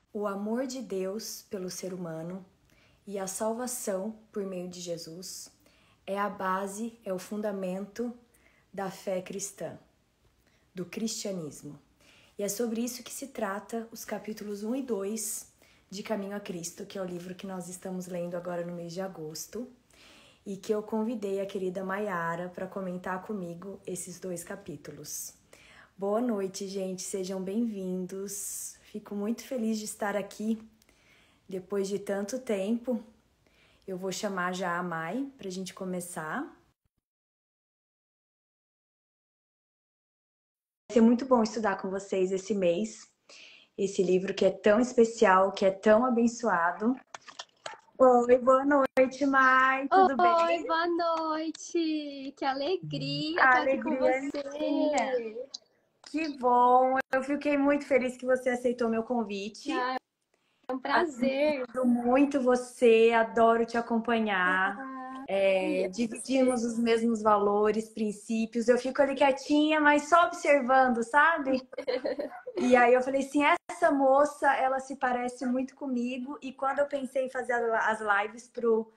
O amor de Deus pelo ser humano e a salvação por meio de Jesus é a base, é o fundamento da fé cristã, do cristianismo. E é sobre isso que se trata os capítulos 1 e 2 de Caminho a Cristo, que é o livro que nós estamos lendo agora no mês de agosto, e que eu convidei a querida Maiara para comentar comigo esses 2 capítulos. Boa noite, gente, sejam bem-vindos. Fico muito feliz de estar aqui depois de tanto tempo. Eu vou chamar já a Mai para a gente começar. Vai ser muito bom estudar com vocês esse mês, esse livro que é tão especial, que é tão abençoado. Oi, boa noite, Mai, tudo bem? Oi, boa noite! Que alegria estar aqui com Alegria minha. você! Que bom! Eu fiquei muito feliz que você aceitou meu convite. É um prazer! Admiro muito você, adoro te acompanhar. Dividimos os mesmos valores, princípios. Eu fico ali quietinha, mas só observando, sabe? E aí eu falei assim, essa moça, ela se parece muito comigo. E quando eu pensei em fazer as lives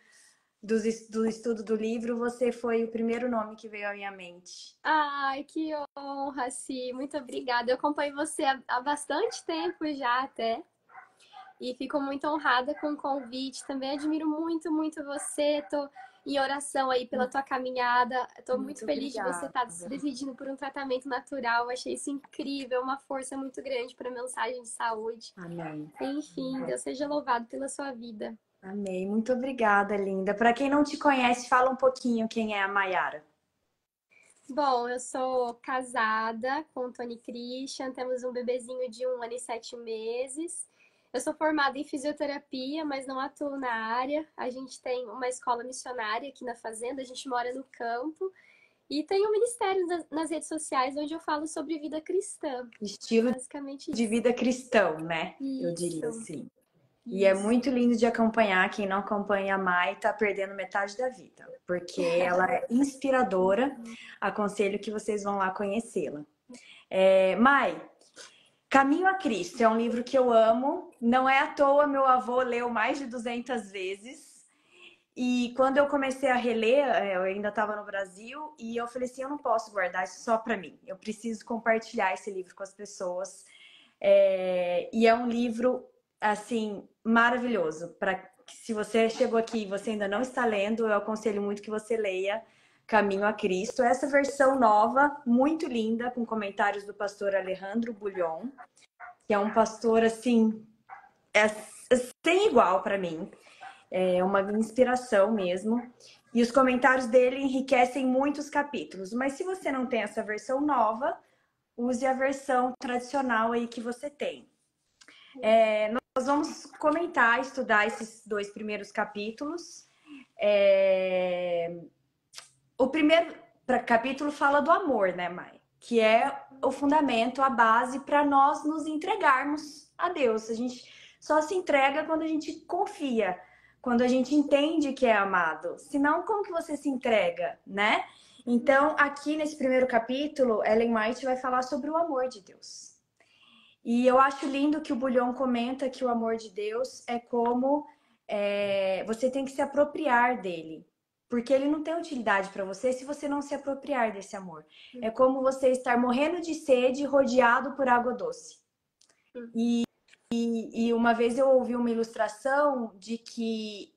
do estudo do livro, você foi o primeiro nome que veio à minha mente. Ai, que honra, Si! Muito obrigada! Eu acompanho você há bastante tempo já até. E fico muito honrada com o convite. Também admiro muito, muito você. Tô em oração aí pela tua caminhada. Tô muito feliz de você estar se decidindo por um tratamento natural. Achei isso incrível, uma força muito grande para a mensagem de saúde. Amém. Enfim, Deus seja louvado pela sua vida. Amém. Muito obrigada, linda. Para quem não te conhece, fala um pouquinho quem é a Maiara. Bom, eu sou casada com o Tony Christian, temos um bebezinho de 1 ano e 7 meses. Eu sou formada em fisioterapia, mas não atuo na área. A gente tem uma escola missionária aqui na fazenda, a gente mora no campo. E tem um ministério nas redes sociais onde eu falo sobre vida cristã. Estilo Basicamente de isso. vida cristão, né? Eu diria Isso, assim. E é isso. muito lindo de acompanhar. Quem não acompanha a Mai tá perdendo metade da vida, porque ela é inspiradora. Aconselho que vocês vão lá conhecê-la. Mai, Caminho a Cristo é um livro que eu amo. Não é à toa, meu avô leu mais de 200 vezes. E quando eu comecei a reler, eu ainda estava no Brasil, e eu falei assim, eu não posso guardar isso só para mim. Eu preciso compartilhar esse livro com as pessoas. E é um livro, assim, maravilhoso. Se você chegou aqui e você ainda não está lendo, eu aconselho muito que você leia Caminho a Cristo. Essa versão nova, muito linda, com comentários do pastor Alejandro Bullion, que é um pastor, assim, sem igual para mim. É uma inspiração mesmo. E os comentários dele enriquecem muitos capítulos. Mas se você não tem essa versão nova, use a versão tradicional aí que você tem. Nós vamos comentar, estudar esses 2 primeiros capítulos. O primeiro capítulo fala do amor, né, Mai? Que é o fundamento, a base para nós nos entregarmos a Deus. A gente só se entrega quando a gente confia, quando a gente entende que é amado. Senão, como que você se entrega, né? Então, aqui nesse primeiro capítulo, Ellen White vai falar sobre o amor de Deus. E eu acho lindo que o Bullion comenta que o amor de Deus é como você tem que se apropriar dele. Porque ele não tem utilidade para você se você não se apropriar desse amor. É como você estar morrendo de sede, rodeado por água doce. E uma vez eu ouvi uma ilustração de que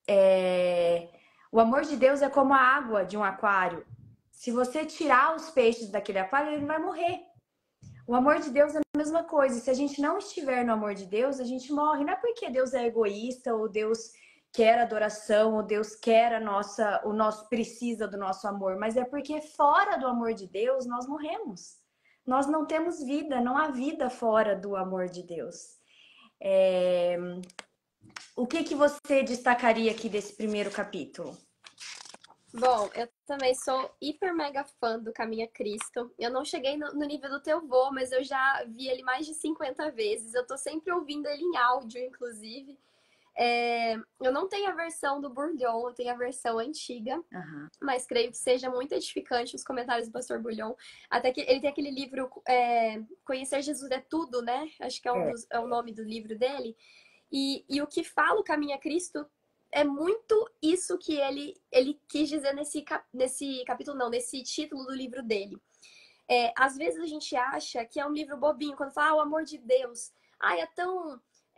o amor de Deus é como a água de um aquário. Se você tirar os peixes daquele aquário, ele vai morrer. O amor de Deus é a mesma coisa. Se a gente não estiver no amor de Deus, a gente morre. Não é porque Deus é egoísta, ou Deus quer adoração, ou Deus quer o nosso precisa do nosso amor, mas é porque fora do amor de Deus nós morremos. Nós não temos vida, não há vida fora do amor de Deus. O que você destacaria aqui desse primeiro capítulo? Bom, eu também sou hiper mega fã do Caminho a Cristo. Eu não cheguei no nível do teu vô, mas eu já vi ele mais de 50 vezes. Eu tô sempre ouvindo ele em áudio, inclusive. Eu não tenho a versão do Bourdieu, eu tenho a versão antiga, Aham. mas creio que seja muito edificante os comentários do pastor Bourdieu. Até que ele tem aquele livro, Conhecer Jesus é Tudo, né? Acho que É. é o nome do livro dele. E o que fala o caminho a Cristo é muito isso que ele quis dizer nesse capítulo, não, nesse título do livro dele. Às vezes a gente acha que é um livro bobinho, quando fala, o amor de Deus. Ai, é tão.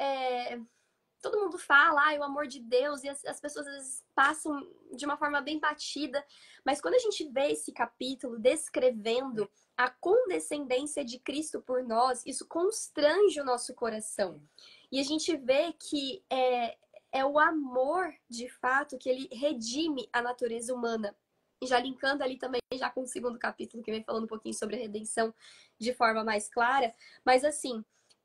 Todo mundo fala, o amor de Deus, e as pessoas às vezes passam de uma forma bem batida. Mas quando a gente vê esse capítulo descrevendo a condescendência de Cristo por nós, isso constrange o nosso coração. E a gente vê que é o amor, de fato, que ele redime a natureza humana. E já linkando ali também, já com o segundo capítulo, que vem falando um pouquinho sobre a redenção de forma mais clara. Mas assim,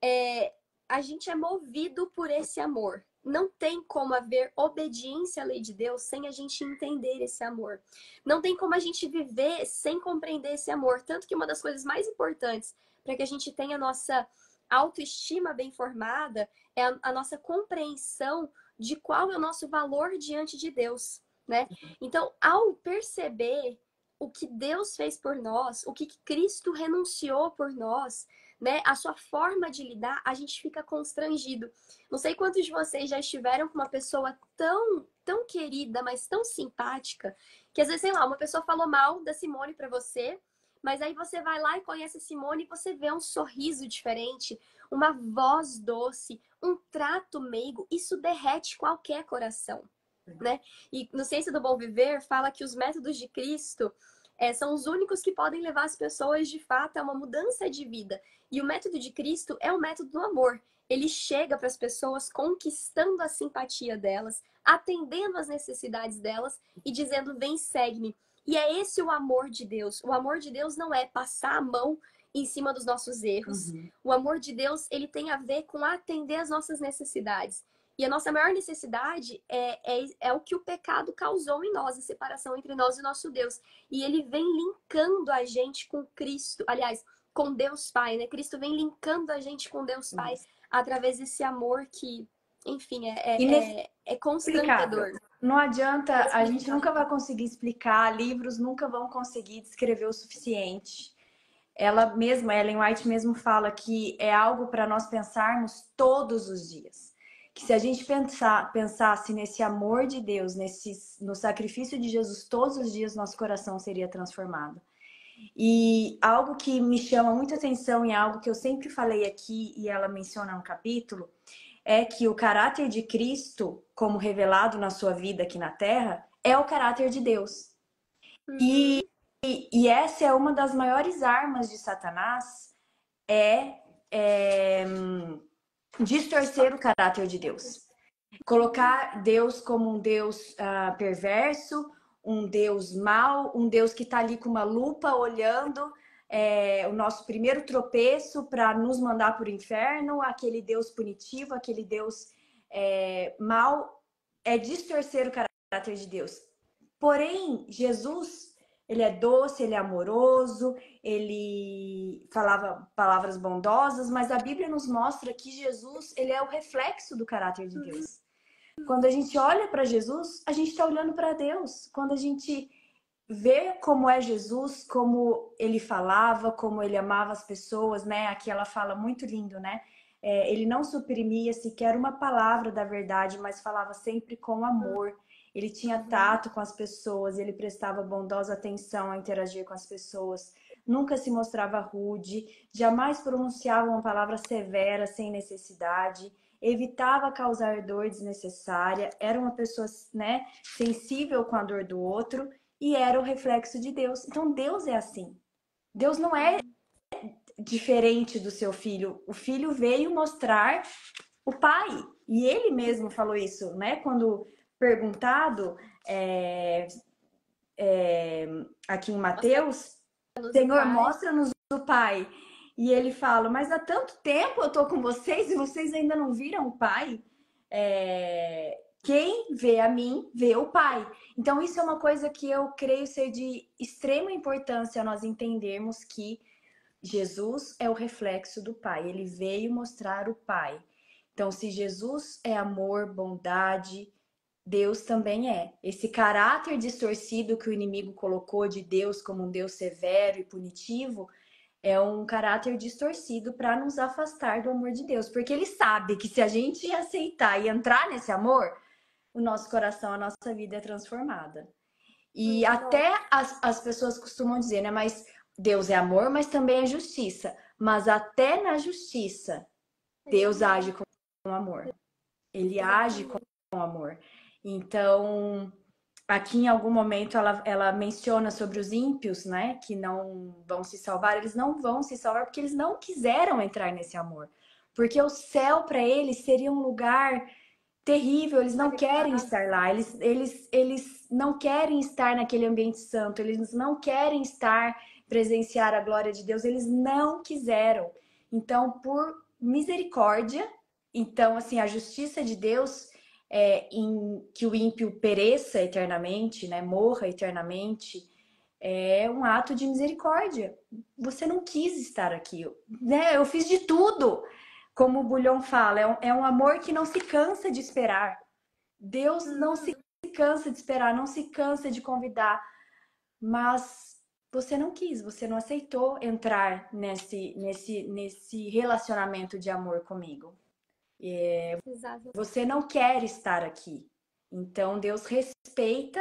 a gente é movido por esse amor. Não tem como haver obediência à lei de Deus sem a gente entender esse amor. Não tem como a gente viver sem compreender esse amor. Tanto que uma das coisas mais importantes para que a gente tenha a nossa autoestima bem formada é a nossa compreensão de qual é o nosso valor diante de Deus, né? Então, ao perceber o que Deus fez por nós, o que Cristo renunciou por nós, né? A sua forma de lidar, a gente fica constrangido. Não sei quantos de vocês já estiveram com uma pessoa tão querida, mas tão simpática, que às vezes, sei lá, uma pessoa falou mal da Simone para você, mas aí você vai lá e conhece a Simone e você vê um sorriso diferente, uma voz doce, um trato meigo. Isso derrete qualquer coração, né? E no Ciência do Bom Viver fala que os métodos de Cristo são os únicos que podem levar as pessoas, de fato, a uma mudança de vida. E o método de Cristo é o método do amor. Ele chega para as pessoas conquistando a simpatia delas, atendendo às necessidades delas e dizendo, vem, segue-me. E é esse o amor de Deus. O amor de Deus não é passar a mão em cima dos nossos erros. Uhum. O amor de Deus, ele tem a ver com atender às nossas necessidades. E a nossa maior necessidade é o que o pecado causou em nós, a separação entre nós e nosso Deus. E ele vem linkando a gente com Cristo, aliás, com Deus Pai, né? Cristo vem linkando a gente com Deus Pai através desse amor que, enfim, é constrangedor. Não adianta, a gente nunca vai conseguir explicar, livros nunca vão conseguir descrever o suficiente. Ela mesma, Ellen White mesmo fala que é algo para nós pensarmos todos os dias. Que se a gente pensasse nesse amor de Deus, no sacrifício de Jesus todos os dias, nosso coração seria transformado. E algo que me chama muita atenção e algo que eu sempre falei aqui e ela menciona no capítulo, é que o caráter de Cristo, como revelado na sua vida aqui na Terra, é o caráter de Deus. E essa é uma das maiores armas de Satanás, distorcer o caráter de Deus. Colocar Deus como um Deus perverso, um Deus mau, um Deus que está ali com uma lupa olhando o nosso primeiro tropeço para nos mandar para o inferno, aquele Deus punitivo, aquele Deus mau, é distorcer o caráter de Deus. Porém, Jesus, ele é doce, ele é amoroso, ele falava palavras bondosas, mas a Bíblia nos mostra que Jesus, ele é o reflexo do caráter de Deus. Quando a gente olha para Jesus, a gente está olhando para Deus. Quando a gente vê como é Jesus, como ele falava, como ele amava as pessoas, né? Aqui ela fala muito lindo, né? Ele não suprimia sequer uma palavra da verdade, mas falava sempre com amor. Ele tinha tato com as pessoas, ele prestava bondosa atenção a interagir com as pessoas. Nunca se mostrava rude, jamais pronunciava uma palavra severa sem necessidade, evitava causar dor desnecessária, era uma pessoa, né, sensível com a dor do outro e era o reflexo de Deus. Então Deus é assim. Deus não é diferente do seu filho. O filho veio mostrar o pai. E ele mesmo falou isso, né? Quando perguntado aqui em Mateus, Senhor, mostra-nos o pai. E ele fala, mas há tanto tempo eu tô com vocês e vocês ainda não viram o pai? Quem vê a mim, vê o pai. Então isso é uma coisa que eu creio ser de extrema importância nós entendermos que Jesus é o reflexo do pai. Ele veio mostrar o pai. Então, se Jesus é amor, bondade, Deus também é. Esse caráter distorcido que o inimigo colocou de Deus como um Deus severo e punitivo é um caráter distorcido para nos afastar do amor de Deus, porque ele sabe que se a gente aceitar e entrar nesse amor, o nosso coração, a nossa vida é transformada. E até as pessoas costumam dizer, né? Mas Deus é amor, mas também é justiça. Mas até na justiça, Deus age com amor. Ele age com amor. Então, aqui em algum momento ela menciona sobre os ímpios, né? Que não vão se salvar. Eles não vão se salvar porque eles não quiseram entrar nesse amor. Porque o céu para eles seria um lugar terrível, eles não querem estar lá, eles não querem estar naquele ambiente santo, eles não querem estar, presenciar a glória de Deus, eles não quiseram. Então, por misericórdia, então, assim, a justiça de Deus em que o ímpio pereça eternamente, né, morra eternamente, é um ato de misericórdia. Você não quis estar aqui, né? Eu fiz de tudo. Como o Bulhão fala, é um amor que não se cansa de esperar. Deus não se cansa de esperar, não se cansa de convidar. Mas você não quis, você não aceitou entrar nesse relacionamento de amor comigo. Você não quer estar aqui. Então Deus respeita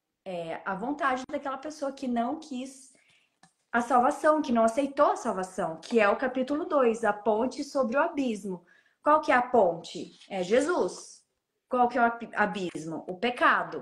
a vontade daquela pessoa que não quis a salvação, que não aceitou a salvação, que é o capítulo 2, a ponte sobre o abismo. Qual que é a ponte? É Jesus. Qual que é o abismo? O pecado.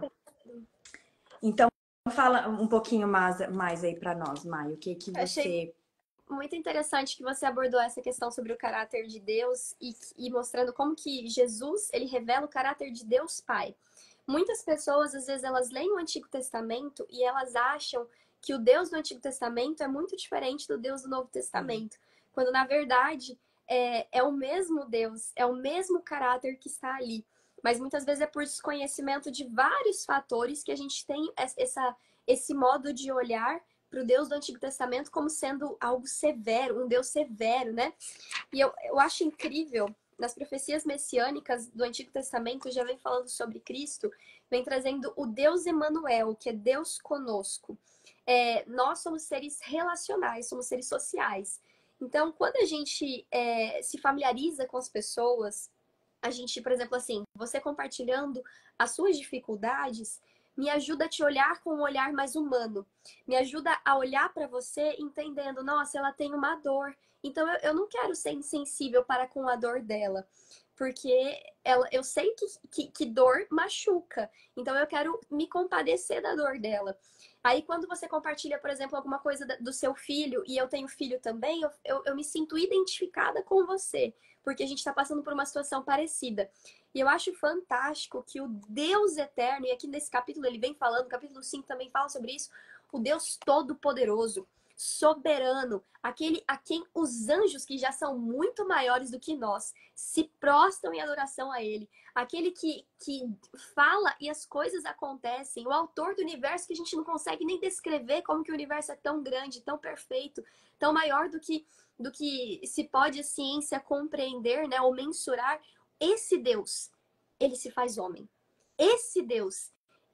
Então, fala um pouquinho mais aí para nós, Mai, o que que você... Achei muito interessante que você abordou essa questão sobre o caráter de Deus e mostrando como que Jesus, ele revela o caráter de Deus Pai. Muitas pessoas, às vezes, elas leem o Antigo Testamento e elas acham que o Deus do Antigo Testamento é muito diferente do Deus do Novo Testamento. Quando, na verdade, é o mesmo Deus, é o mesmo caráter que está ali. Mas muitas vezes é por desconhecimento de vários fatores que a gente tem esse modo de olhar para o Deus do Antigo Testamento como sendo algo severo, um Deus severo, né? E eu acho incrível, nas profecias messiânicas do Antigo Testamento, já vem falando sobre Cristo, vem trazendo o Deus Emanuel, que é Deus conosco. Nós somos seres relacionais, somos seres sociais. Então, quando a gente se familiariza com as pessoas, a gente, por exemplo, assim, você compartilhando as suas dificuldades, me ajuda a te olhar com um olhar mais humano. Me ajuda a olhar para você entendendo, nossa, ela tem uma dor. Então eu não quero ser insensível para com a dor dela. Porque eu sei que dor machuca. Então eu quero me compadecer da dor dela. Aí quando você compartilha, por exemplo, alguma coisa do seu filho, e eu tenho filho também, eu me sinto identificada com você. Porque a gente está passando por uma situação parecida. E eu acho fantástico que o Deus eterno, e aqui nesse capítulo ele vem falando, capítulo 5 também fala sobre isso, o Deus todo-poderoso, soberano, aquele a quem os anjos, que já são muito maiores do que nós, se prostram em adoração a ele, aquele que fala e as coisas acontecem, o autor do universo que a gente não consegue nem descrever como que o universo é tão grande, tão perfeito, tão maior do que se pode a ciência compreender, né, ou mensurar. Esse Deus, ele se faz homem. Esse Deus,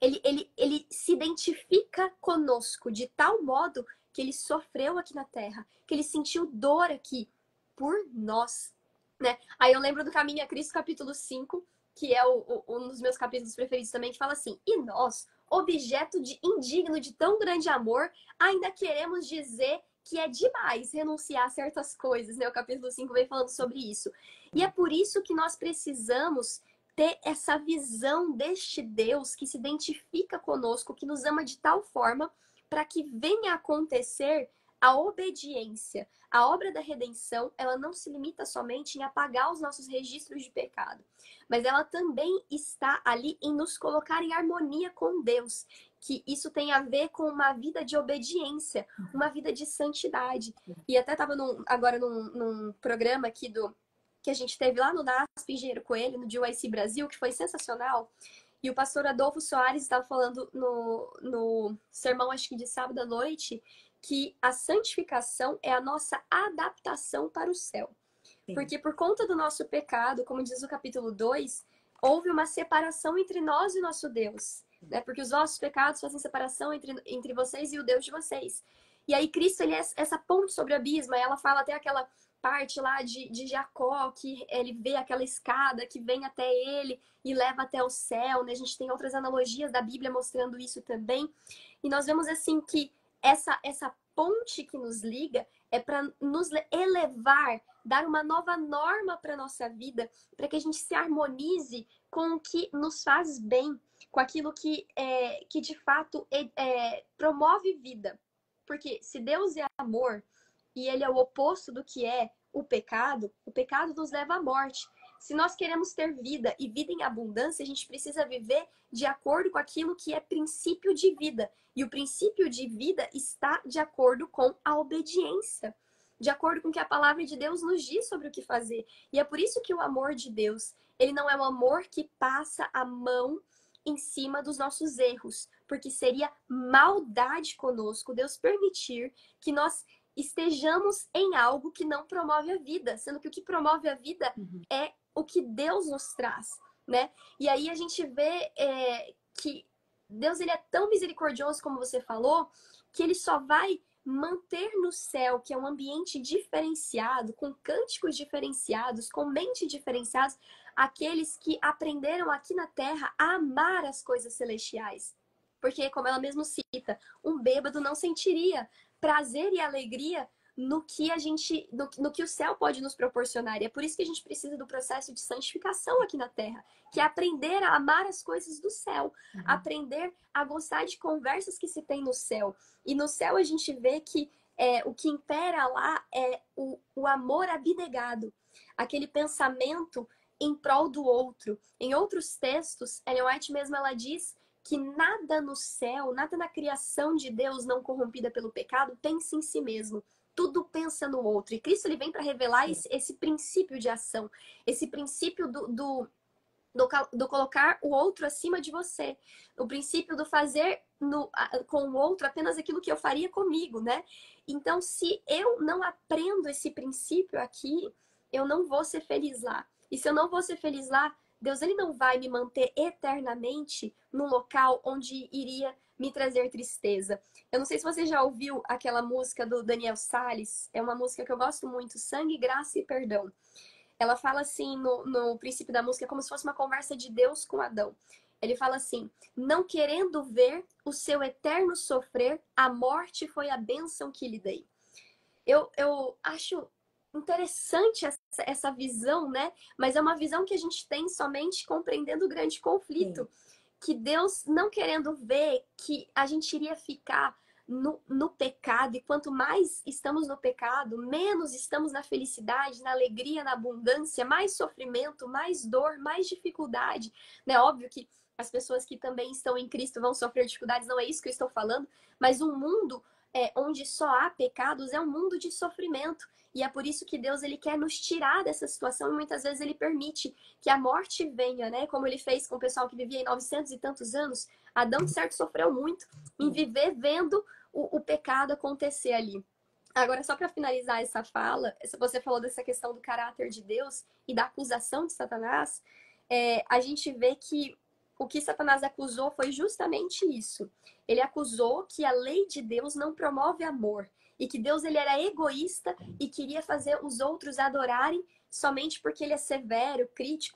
ele se identifica conosco de tal modo que ele sofreu aqui na Terra, que ele sentiu dor aqui por nós, né? Aí eu lembro do Caminho a Cristo, capítulo 5, que é um dos meus capítulos preferidos também, que fala assim: e nós, objeto indigno de tão grande amor, ainda queremos dizer que é demais renunciar a certas coisas, né? O capítulo 5 vem falando sobre isso. E é por isso que nós precisamos ter essa visão deste Deus que se identifica conosco, que nos ama de tal forma para que venha a acontecer a obediência. A obra da redenção, ela não se limita somente em apagar os nossos registros de pecado, mas ela também está ali em nos colocar em harmonia com Deus, que isso tem a ver com uma vida de obediência, uma vida de santidade. E até estava agora num programa aqui que a gente teve lá no NASP, Engenheiro Coelho, no GYC Brasil, que foi sensacional. E o pastor Adolfo Soares estava falando no sermão, acho que de sábado à noite, que a santificação é a nossa adaptação para o céu. Sim. Porque por conta do nosso pecado, como diz o capítulo 2, houve uma separação entre nós e o nosso Deus. Né? Porque os vossos pecados fazem separação entre vocês e o Deus de vocês. E aí Cristo, ele é essa ponte sobre o abismo. Ela fala até aquela parte lá de Jacó, que ele vê aquela escada que vem até ele e leva até o céu. Né? A gente tem outras analogias da Bíblia mostrando isso também. E nós vemos assim que essa ponte que nos liga é para nos elevar, dar uma nova norma para a nossa vida, para que a gente se harmonize com o que nos faz bem, com aquilo que de fato promove vida. Porque se Deus é amor e ele é o oposto do que é o pecado nos leva à morte. Se nós queremos ter vida e vida em abundância, a gente precisa viver de acordo com aquilo que é princípio de vida. E o princípio de vida está de acordo com a obediência, de acordo com o que a palavra de Deus nos diz sobre o que fazer. E é por isso que o amor de Deus, ele não é um amor que passa a mão em cima dos nossos erros, porque seria maldade conosco Deus permitir que nós estejamos em algo que não promove a vida, sendo que o que promove a vida é o que Deus nos traz, né? E aí a gente vê que Deus, ele é tão misericordioso, como você falou, que ele só vai manter no céu, que é um ambiente diferenciado, com cânticos diferenciados, com mente diferenciados, aqueles que aprenderam aqui na terra a amar as coisas celestiais. Porque, como ela mesmo cita, um bêbado não sentiria prazer e alegria no que no que o céu pode nos proporcionar. E é por isso que a gente precisa do processo de santificação aqui na terra, que é aprender a amar as coisas do céu, aprender a gostar de conversas que se tem no céu. E no céu a gente vê que o que impera lá é o amor abnegado, aquele pensamento em prol do outro. Em outros textos, Ellen White mesmo ela diz que nada no céu, nada na criação de Deus não corrompida pelo pecado pensa em si mesmo. Tudo pensa no outro. E Cristo, ele vem para revelar esse princípio de ação, esse princípio do colocar o outro acima de você, o princípio do fazer com o outro apenas aquilo que eu faria comigo, né? Então, se eu não aprendo esse princípio aqui, eu não vou ser feliz lá. E se eu não vou ser feliz lá, Deus, ele não vai me manter eternamente num local onde iria me trazer tristeza. Eu não sei se você já ouviu aquela música do Daniel Salles, é uma música que eu gosto muito, Sangue, Graça e Perdão. Ela fala assim no princípio da música, como se fosse uma conversa de Deus com Adão. Ele fala assim: não querendo ver o seu eterno sofrer, a morte foi a bênção que lhe dei. Eu acho interessante essa visão, né? Mas é uma visão que a gente tem somente compreendendo o grande conflito. Sim. Que Deus, não querendo ver que a gente iria ficar no pecado, e quanto mais estamos no pecado, menos estamos na felicidade, na alegria, na abundância, mais sofrimento, mais dor, mais dificuldade, né? Óbvio que as pessoas que também estão em Cristo vão sofrer dificuldades, não é isso que eu estou falando, mas um mundo onde só há pecados é um mundo de sofrimento. E é por isso que Deus, ele quer nos tirar dessa situação, e muitas vezes ele permite que a morte venha, né? Como ele fez com o pessoal que vivia em 900 e tantos anos. Adão, de certo, sofreu muito em viver vendo o pecado acontecer ali. Agora, só para finalizar essa fala, você falou dessa questão do caráter de Deus e da acusação de Satanás, a gente vê que o que Satanás acusou foi justamente isso. Ele acusou que a lei de Deus não promove amor, e que Deus, ele era egoísta e queria fazer os outros adorarem somente porque ele é severo, crítico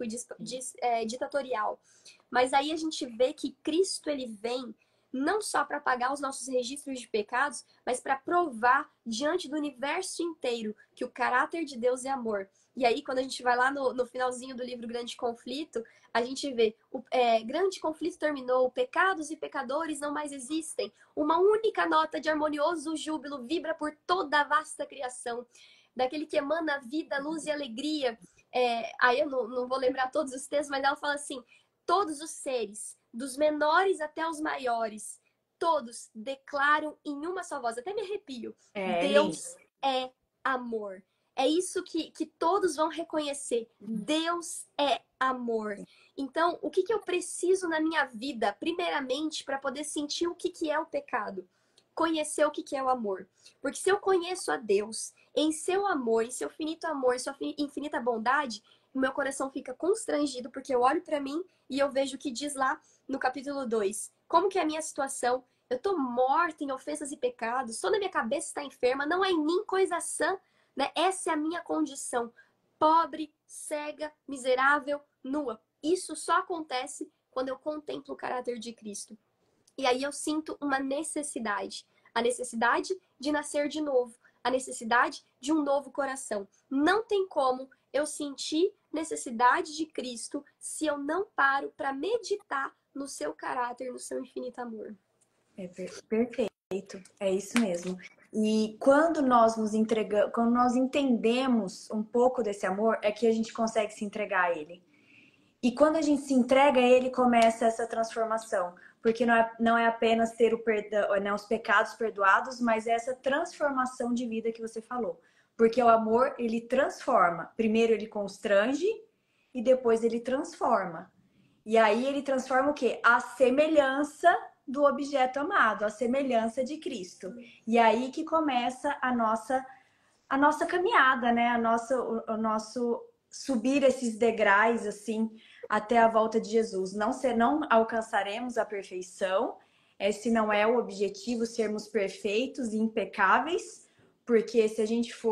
e ditatorial. Mas aí a gente vê que Cristo, ele vem não só para pagar os nossos registros de pecados, mas para provar diante do universo inteiro que o caráter de Deus é amor. E aí, quando a gente vai lá no finalzinho do livro Grande Conflito, a gente vê, grande conflito terminou, pecados e pecadores não mais existem. Uma única nota de harmonioso júbilo vibra por toda a vasta criação. Daquele que emana vida, luz e alegria. Aí eu não vou lembrar todos os textos, mas ela fala assim: todos os seres, dos menores até os maiores, todos declaram em uma só voz. Até me arrepio. Deus é amor. É isso que todos vão reconhecer. Deus é amor. Então, o que eu preciso na minha vida, primeiramente, para poder sentir o que é o pecado? Conhecer o que é o amor. Porque se eu conheço a Deus, em seu amor, em seu finito amor, sua infinita bondade, o meu coração fica constrangido, porque eu olho para mim e eu vejo o que diz lá no capítulo 2. Como que é a minha situação? Eu tô morta em ofensas e pecados, toda a minha cabeça está enferma, não há em mim coisa sã, né? Essa é a minha condição. Pobre, cega, miserável, nua. Isso só acontece quando eu contemplo o caráter de Cristo. E aí eu sinto uma necessidade. A necessidade de nascer de novo. A necessidade de um novo coração. Não tem como eu sentir necessidade de Cristo se eu não paro para meditar no seu caráter, no seu infinito amor. É perfeito, é isso mesmo. E quando nós nos entregamos, quando nós entendemos um pouco desse amor, é que a gente consegue se entregar a ele. E quando a gente se entrega a ele, começa essa transformação. Porque não é apenas ter o perdão, né, os pecados perdoados, mas é essa transformação de vida que você falou. Porque o amor, ele transforma. Primeiro ele constrange e depois ele transforma. E aí ele transforma o quê? A semelhança do objeto amado, a semelhança de Cristo. E aí que começa a nossa caminhada, né? O nosso subir esses degraus assim até a volta de Jesus. Não alcançaremos a perfeição. Esse não é o objetivo, sermos perfeitos e impecáveis, porque se a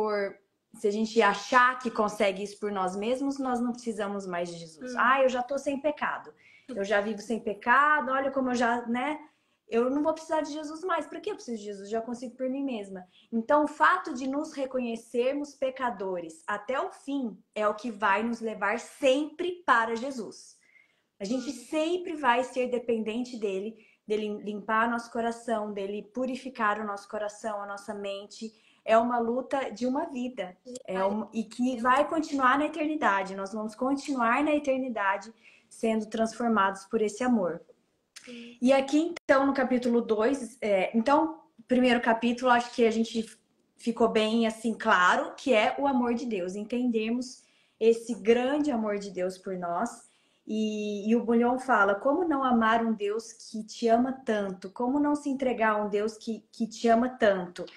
gente achar que consegue isso por nós mesmos, nós não precisamos mais de Jesus. Eu já tô sem pecado. Eu já vivo sem pecado, olha como eu já, né? Eu não vou precisar de Jesus mais. Para que eu preciso de Jesus? Já consigo por mim mesma. Então, o fato de nos reconhecermos pecadores até o fim é o que vai nos levar sempre para Jesus. A gente sempre vai ser dependente dele limpar nosso coração, dele purificar o nosso coração, a nossa mente. É uma luta de uma vida. E que vai continuar na eternidade. Nós vamos continuar na eternidade sendo transformados por esse amor. E aqui, então, no capítulo 2, então, primeiro capítulo, acho que a gente ficou bem, assim, claro, que é o amor de Deus. Entendermos esse grande amor de Deus por nós. E o Bullion fala, como não amar um Deus que te ama tanto? Como não se entregar a um Deus que te ama tanto?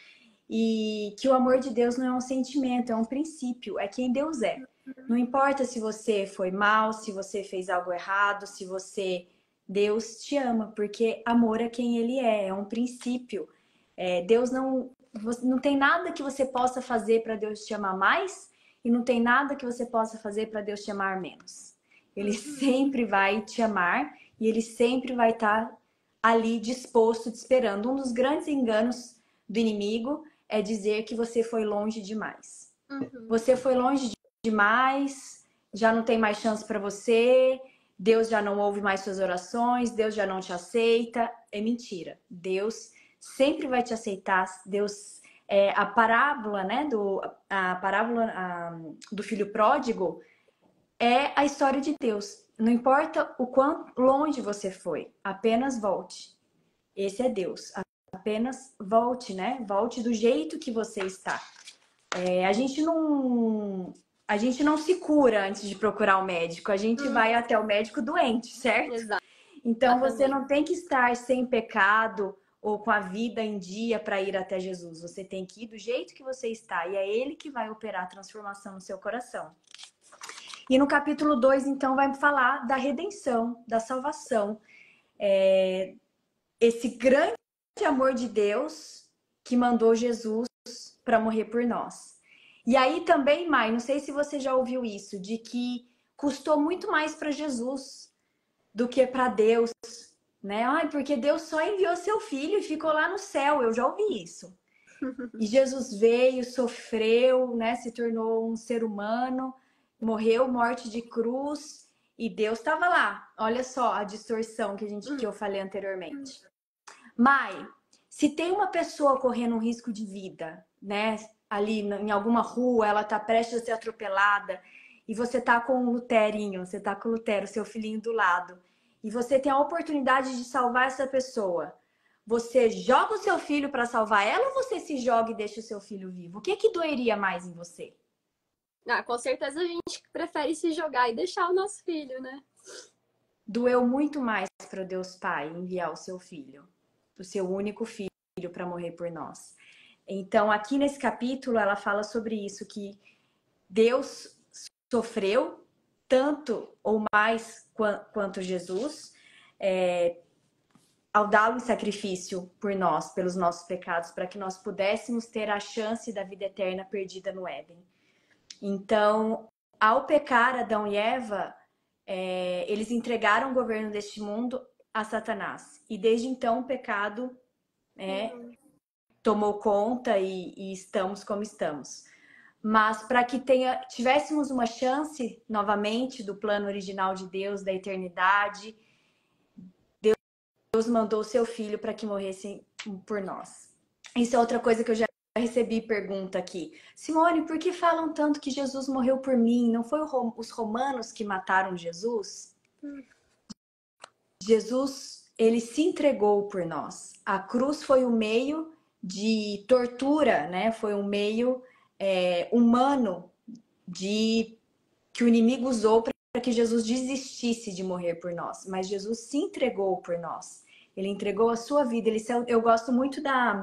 E que o amor de Deus não é um sentimento, é um princípio, é quem Deus é. Não importa se você foi mal, se você fez algo errado, se você... Deus te ama, porque amor é quem Ele é um princípio. Deus não tem nada que você possa fazer para Deus te amar mais e não tem nada que você possa fazer para Deus te amar menos. Ele sempre vai te amar e Ele sempre vai estar ali disposto, te esperando. Um dos grandes enganos do inimigo é dizer que você foi longe demais. Você foi longe demais, já não tem mais chance para você... Deus já não ouve mais suas orações, Deus já não te aceita. É mentira. Deus sempre vai te aceitar. Deus, a parábola, né, do filho pródigo é a história de Deus. Não importa o quão longe você foi, apenas volte. Esse é Deus. Apenas volte, né? Volte do jeito que você está. A gente não se cura antes de procurar o médico. A gente vai até o médico doente, certo? Exato. Então você não tem que estar sem pecado ou com a vida em dia para ir até Jesus. Você tem que ir do jeito que você está. E é Ele que vai operar a transformação no seu coração. E no capítulo 2, então, vai falar da redenção, da salvação. Esse grande amor de Deus que mandou Jesus para morrer por nós. E aí também, Mai, não sei se você já ouviu isso, de que custou muito mais para Jesus do que para Deus, né? Porque Deus só enviou seu filho e ficou lá no céu. Eu já ouvi isso. E Jesus veio, sofreu, né? Se tornou um ser humano, morreu morte de cruz e Deus estava lá. Olha só a distorção que eu falei anteriormente. Mai, se tem uma pessoa correndo um risco de vida, né? Ali em alguma rua, ela tá prestes a ser atropelada e você tá com o Luterinho, você tá com o Lutero, seu filhinho do lado, e você tem a oportunidade de salvar essa pessoa. Você joga o seu filho para salvar ela ou você se joga e deixa o seu filho vivo? O que doeria mais em você? Com certeza a gente prefere se jogar e deixar o nosso filho, né? Doeu muito mais para Deus Pai enviar o seu filho, o seu único filho para morrer por nós. Então, aqui nesse capítulo, ela fala sobre isso, que Deus sofreu tanto ou mais quanto Jesus, ao dá-lo em sacrifício por nós, pelos nossos pecados, para que nós pudéssemos ter a chance da vida eterna perdida no Éden. Então, ao pecar Adão e Eva, eles entregaram o governo deste mundo a Satanás. E desde então o pecado tomou conta e estamos como estamos. Mas para que tivéssemos uma chance novamente do plano original de Deus, da eternidade, Deus mandou o seu filho para que morresse por nós. Isso é outra coisa que eu já recebi pergunta aqui. Simone, por que falam tanto que Jesus morreu por mim? Não foi os romanos que mataram Jesus? Jesus, ele se entregou por nós. A cruz foi um meio de tortura, né? Foi um meio humano que o inimigo usou para que Jesus desistisse de morrer por nós. Mas Jesus se entregou por nós. Ele entregou a sua vida. Eu gosto muito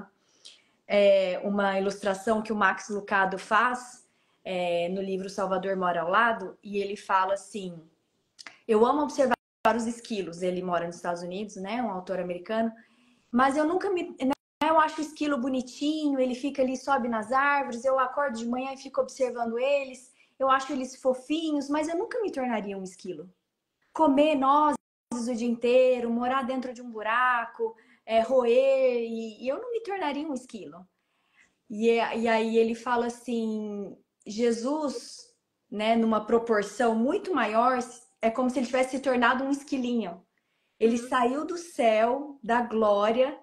uma ilustração que o Max Lucado faz no livro Salvador Mora ao Lado, e ele fala assim: eu amo observar os esquilos. Ele mora nos Estados Unidos, né? Um autor americano. Mas eu acho o esquilo bonitinho, ele fica ali, sobe nas árvores, eu acordo de manhã e fico observando eles, eu acho eles fofinhos, mas eu nunca me tornaria um esquilo. Comer nozes o dia inteiro, morar dentro de um buraco, roer, e eu não me tornaria um esquilo. E aí ele fala assim, Jesus, né, numa proporção muito maior, é como se ele tivesse se tornado um esquilinho. Ele saiu do céu, da glória,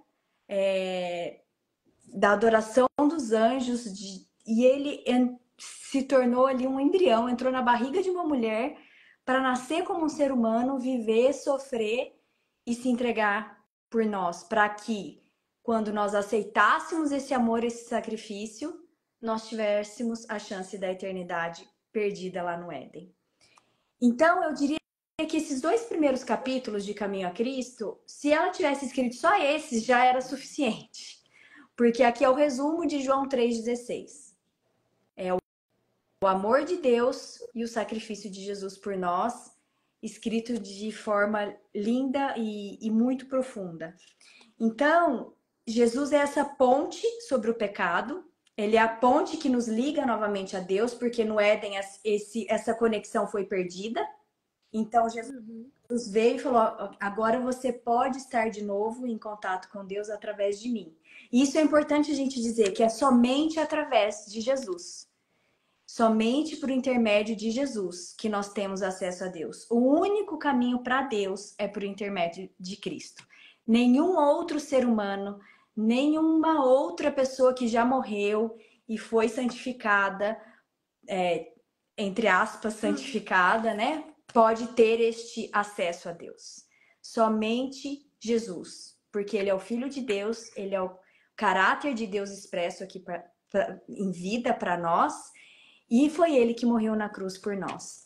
da adoração dos anjos, e ele se tornou ali um embrião, entrou na barriga de uma mulher para nascer como um ser humano, viver, sofrer e se entregar por nós, para que quando nós aceitássemos esse amor, esse sacrifício, nós tivéssemos a chance da eternidade perdida lá no Éden. Então, eu diria que esses 2 primeiros capítulos de Caminho a Cristo, se ela tivesse escrito só esses, já era suficiente. Porque aqui é o resumo de João 3,16. É o amor de Deus e o sacrifício de Jesus por nós, escrito de forma linda e muito profunda. Então, Jesus é essa ponte sobre o pecado, ele é a ponte que nos liga novamente a Deus, porque no Éden essa conexão foi perdida. Então, Jesus veio e falou: agora você pode estar de novo em contato com Deus através de mim. E isso é importante a gente dizer, que é somente através de Jesus. Somente por intermédio de Jesus que nós temos acesso a Deus. O único caminho para Deus é por intermédio de Cristo. Nenhum outro ser humano, nenhuma outra pessoa que já morreu e foi santificada, entre aspas, santificada, né? Pode ter este acesso a Deus. Somente Jesus. Porque ele é o Filho de Deus, ele é o caráter de Deus expresso aqui em vida para nós. E foi ele que morreu na cruz por nós.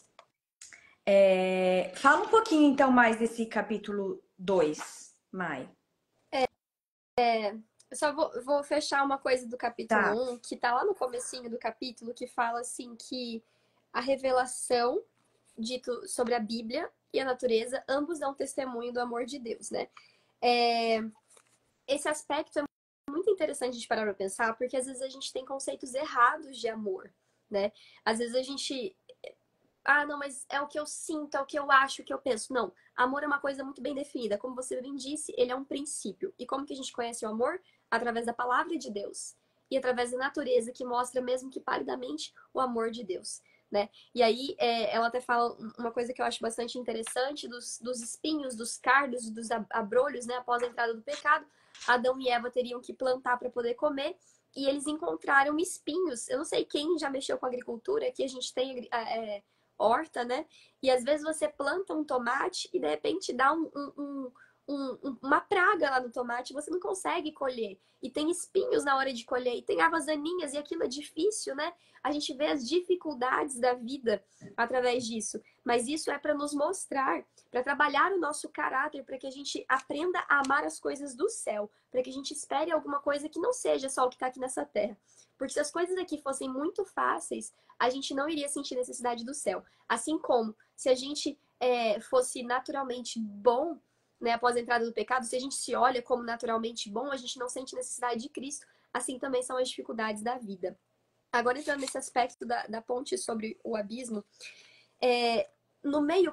Fala um pouquinho, então, mais desse capítulo 2, Mai. Eu só vou fechar uma coisa do capítulo 1, que tá lá no comecinho do capítulo, que fala assim que a revelação dito sobre a Bíblia e a natureza, ambos dão testemunho do amor de Deus, né? Esse aspecto é muito interessante de parar para pensar, porque às vezes a gente tem conceitos errados de amor, né? Às vezes a gente... não, mas é o que eu sinto, é o que eu acho, o que eu penso. Não, amor é uma coisa muito bem definida. Como você bem disse, ele é um princípio. E como que a gente conhece o amor? Através da palavra de Deus. E através da natureza, que mostra, mesmo que palidamente, o amor de Deus, né? E aí, ela até fala uma coisa que eu acho bastante interessante, dos espinhos, dos cardos, dos abrolhos, né? Após a entrada do pecado, Adão e Eva teriam que plantar para poder comer. E eles encontraram espinhos. Eu não sei quem já mexeu com agricultura, aqui a gente tem... horta, né? E às vezes você planta um tomate e de repente dá uma praga lá no tomate, você não consegue colher. E tem espinhos na hora de colher, e tem ervas daninhas, e aquilo é difícil, né? A gente vê as dificuldades da vida através disso. Mas isso é para nos mostrar, para trabalhar o nosso caráter, para que a gente aprenda a amar as coisas do céu, para que a gente espere alguma coisa que não seja só o que está aqui nessa terra. Porque se as coisas aqui fossem muito fáceis, a gente não iria sentir necessidade do céu. Assim como se a gente fosse naturalmente bom, né, após a entrada do pecado, se a gente se olha como naturalmente bom, a gente não sente necessidade de Cristo. Assim também são as dificuldades da vida. Agora, entrando nesse aspecto da ponte sobre o abismo, no meio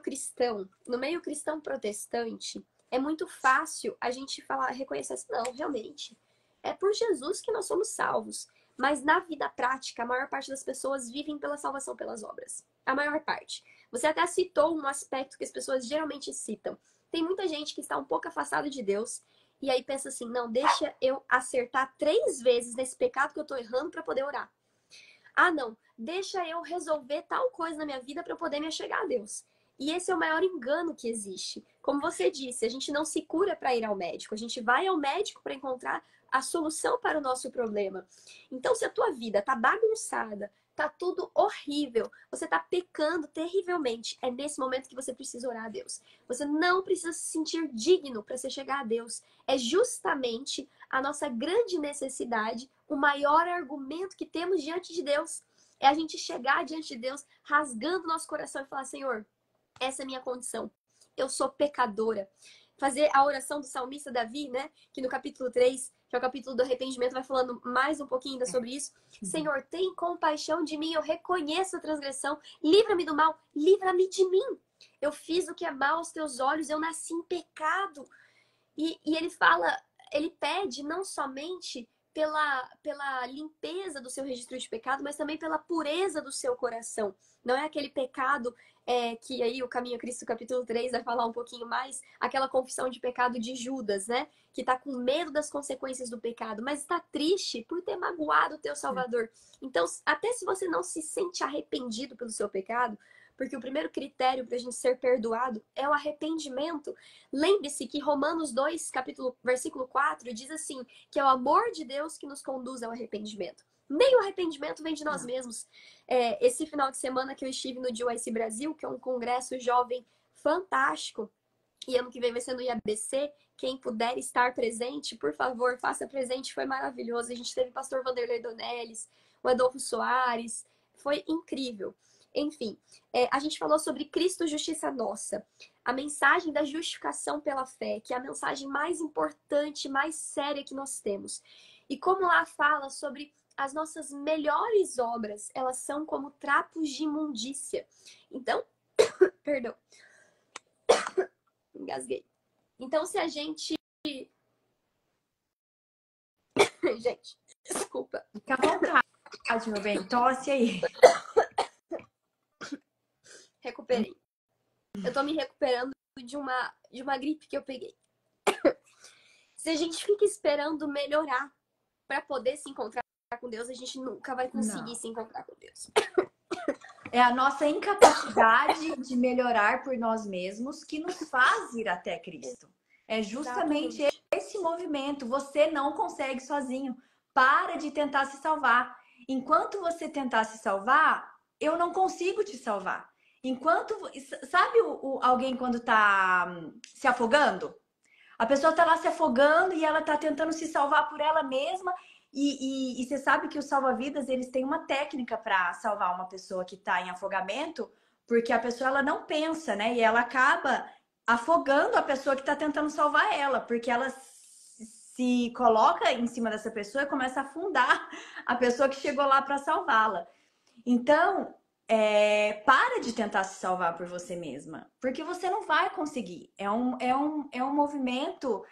cristão protestante, é muito fácil a gente falar, reconhecer assim, não, realmente, é por Jesus que nós somos salvos. Mas na vida prática, a maior parte das pessoas vivem pela salvação pelas obras. A maior parte. Você até citou um aspecto que as pessoas geralmente citam. Tem muita gente que está um pouco afastada de Deus e aí pensa assim, não, deixa eu acertar 3 vezes nesse pecado que eu estou errando para poder orar. Ah, não, deixa eu resolver tal coisa na minha vida para eu poder me achegar a Deus. E esse é o maior engano que existe. Como você disse, a gente não se cura para ir ao médico, a gente vai ao médico para encontrar a solução para o nosso problema. Então, se a tua vida tá bagunçada, tá tudo horrível, você tá pecando terrivelmente, é nesse momento que você precisa orar a Deus. Você não precisa se sentir digno para se chegar a Deus. É justamente a nossa grande necessidade, o maior argumento que temos diante de Deus. É a gente chegar diante de Deus, rasgando nosso coração e falar, Senhor, essa é a minha condição. Eu sou pecadora. Fazer a oração do salmista Davi, né? Que no capítulo 3, que é o capítulo do arrependimento, vai falando mais um pouquinho ainda sobre isso. Senhor, tem compaixão de mim, eu reconheço a transgressão. Livra-me do mal, livra-me de mim. Eu fiz o que é mal aos teus olhos, eu nasci em pecado. E ele fala, ele pede não somente pela limpeza do seu registro de pecado, mas também pela pureza do seu coração. Não é aquele pecado que aí o Caminho a Cristo, capítulo 3, vai falar um pouquinho mais, aquela confissão de pecado de Judas, né? Que tá com medo das consequências do pecado, mas está triste por ter magoado o teu Salvador. Então, até se você não se sente arrependido pelo seu pecado, porque o primeiro critério para a gente ser perdoado é o arrependimento. Lembre-se que Romanos 2, versículo 4, diz assim, que é o amor de Deus que nos conduz ao arrependimento. Nem o arrependimento vem de nós mesmos. Esse final de semana que eu estive no GYC Brasil, que é um congresso jovem fantástico, e ano que vem vai ser no IABC, quem puder estar presente, por favor, faça presente, foi maravilhoso. A gente teve o pastor Vanderlei Donelles, o Adolfo Soares, foi incrível. Enfim, a gente falou sobre Cristo, justiça nossa. A mensagem da justificação pela fé, que é a mensagem mais importante, mais séria que nós temos. E como lá fala sobre as nossas melhores obras, elas são como trapos de imundícia. Então, perdão, engasguei. Então, se a gente... Gente, desculpa. Fica à vontade, meu bem. Tosse aí. Recuperei. Eu tô me recuperando de uma gripe que eu peguei. Se a gente fica esperando melhorar para poder se encontrar com Deus, a gente nunca vai conseguir se encontrar com Deus. É a nossa incapacidade de melhorar por nós mesmos que nos faz ir até Cristo. É justamente esse movimento. Você não consegue sozinho. Para de tentar se salvar. Enquanto você tentar se salvar, eu não consigo te salvar. Enquanto... Sabe alguém quando tá se afogando? A pessoa tá lá se afogando e ela tá tentando se salvar por ela mesma. E você sabe que os salva-vidas, eles têm uma técnica para salvar uma pessoa que tá em afogamento, porque a pessoa ela não pensa, né? E ela acaba afogando a pessoa que tá tentando salvar ela, porque ela se coloca em cima dessa pessoa e começa a afundar a pessoa que chegou lá para salvá-la. Então, para de tentar se salvar por você mesma, porque você não vai conseguir. É um movimento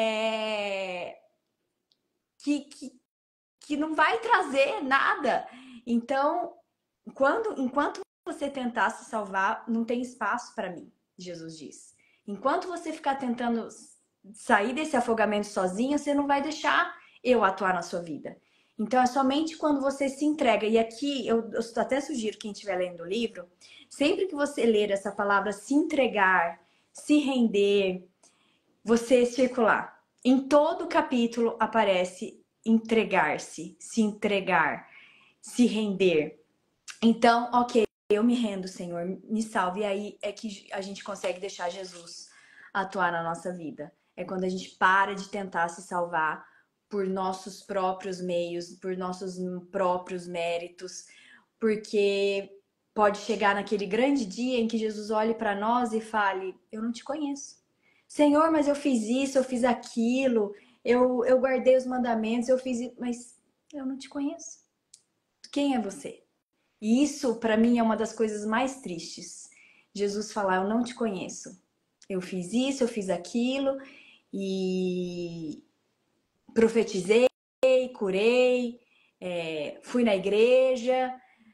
que não vai trazer nada. Então, enquanto você tentar se salvar, não tem espaço para mim, Jesus diz. Enquanto você ficar tentando sair desse afogamento sozinho, você não vai deixar eu atuar na sua vida. Então, é somente quando você se entrega. E aqui, eu até sugiro, quem estiver lendo o livro, sempre que você ler essa palavra se entregar, se render, você circular. Em todo capítulo aparece entregar-se, se entregar, se render. Então, ok, eu me rendo, Senhor, me salve. E aí é que a gente consegue deixar Jesus atuar na nossa vida. É quando a gente para de tentar se salvar por nossos próprios meios, por nossos próprios méritos, porque pode chegar naquele grande dia em que Jesus olhe para nós e fale: eu não te conheço. Senhor, mas eu fiz isso, eu fiz aquilo, eu guardei os mandamentos, eu fiz isso, mas eu não te conheço. Quem é você? E isso, para mim, é uma das coisas mais tristes. Jesus falar: eu não te conheço. Eu fiz isso, eu fiz aquilo, e profetizei, curei, fui na igreja.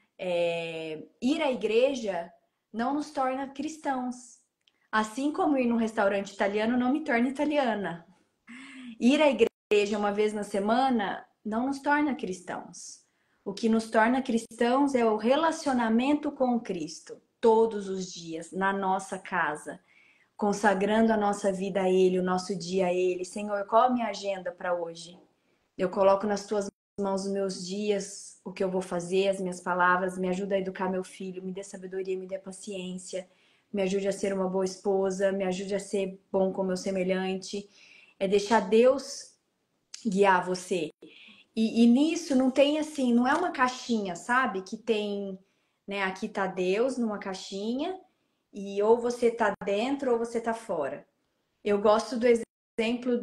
Ir à igreja não nos torna cristãos. Assim como ir num restaurante italiano não me torna italiana. Ir à igreja uma vez na semana não nos torna cristãos. O que nos torna cristãos é o relacionamento com Cristo, todos os dias, na nossa casa, consagrando a nossa vida a Ele, o nosso dia a Ele. Senhor, qual a minha agenda para hoje? Eu coloco nas tuas mãos os meus dias, o que eu vou fazer, as minhas palavras, me ajuda a educar meu filho, me dê sabedoria, me dê paciência, me ajude a ser uma boa esposa, me ajude a ser bom com meu semelhante. É deixar Deus guiar você. E nisso não tem assim, não é uma caixinha, sabe? Que tem, né? Aqui tá Deus numa caixinha e ou você tá dentro ou você tá fora. Eu gosto do exemplo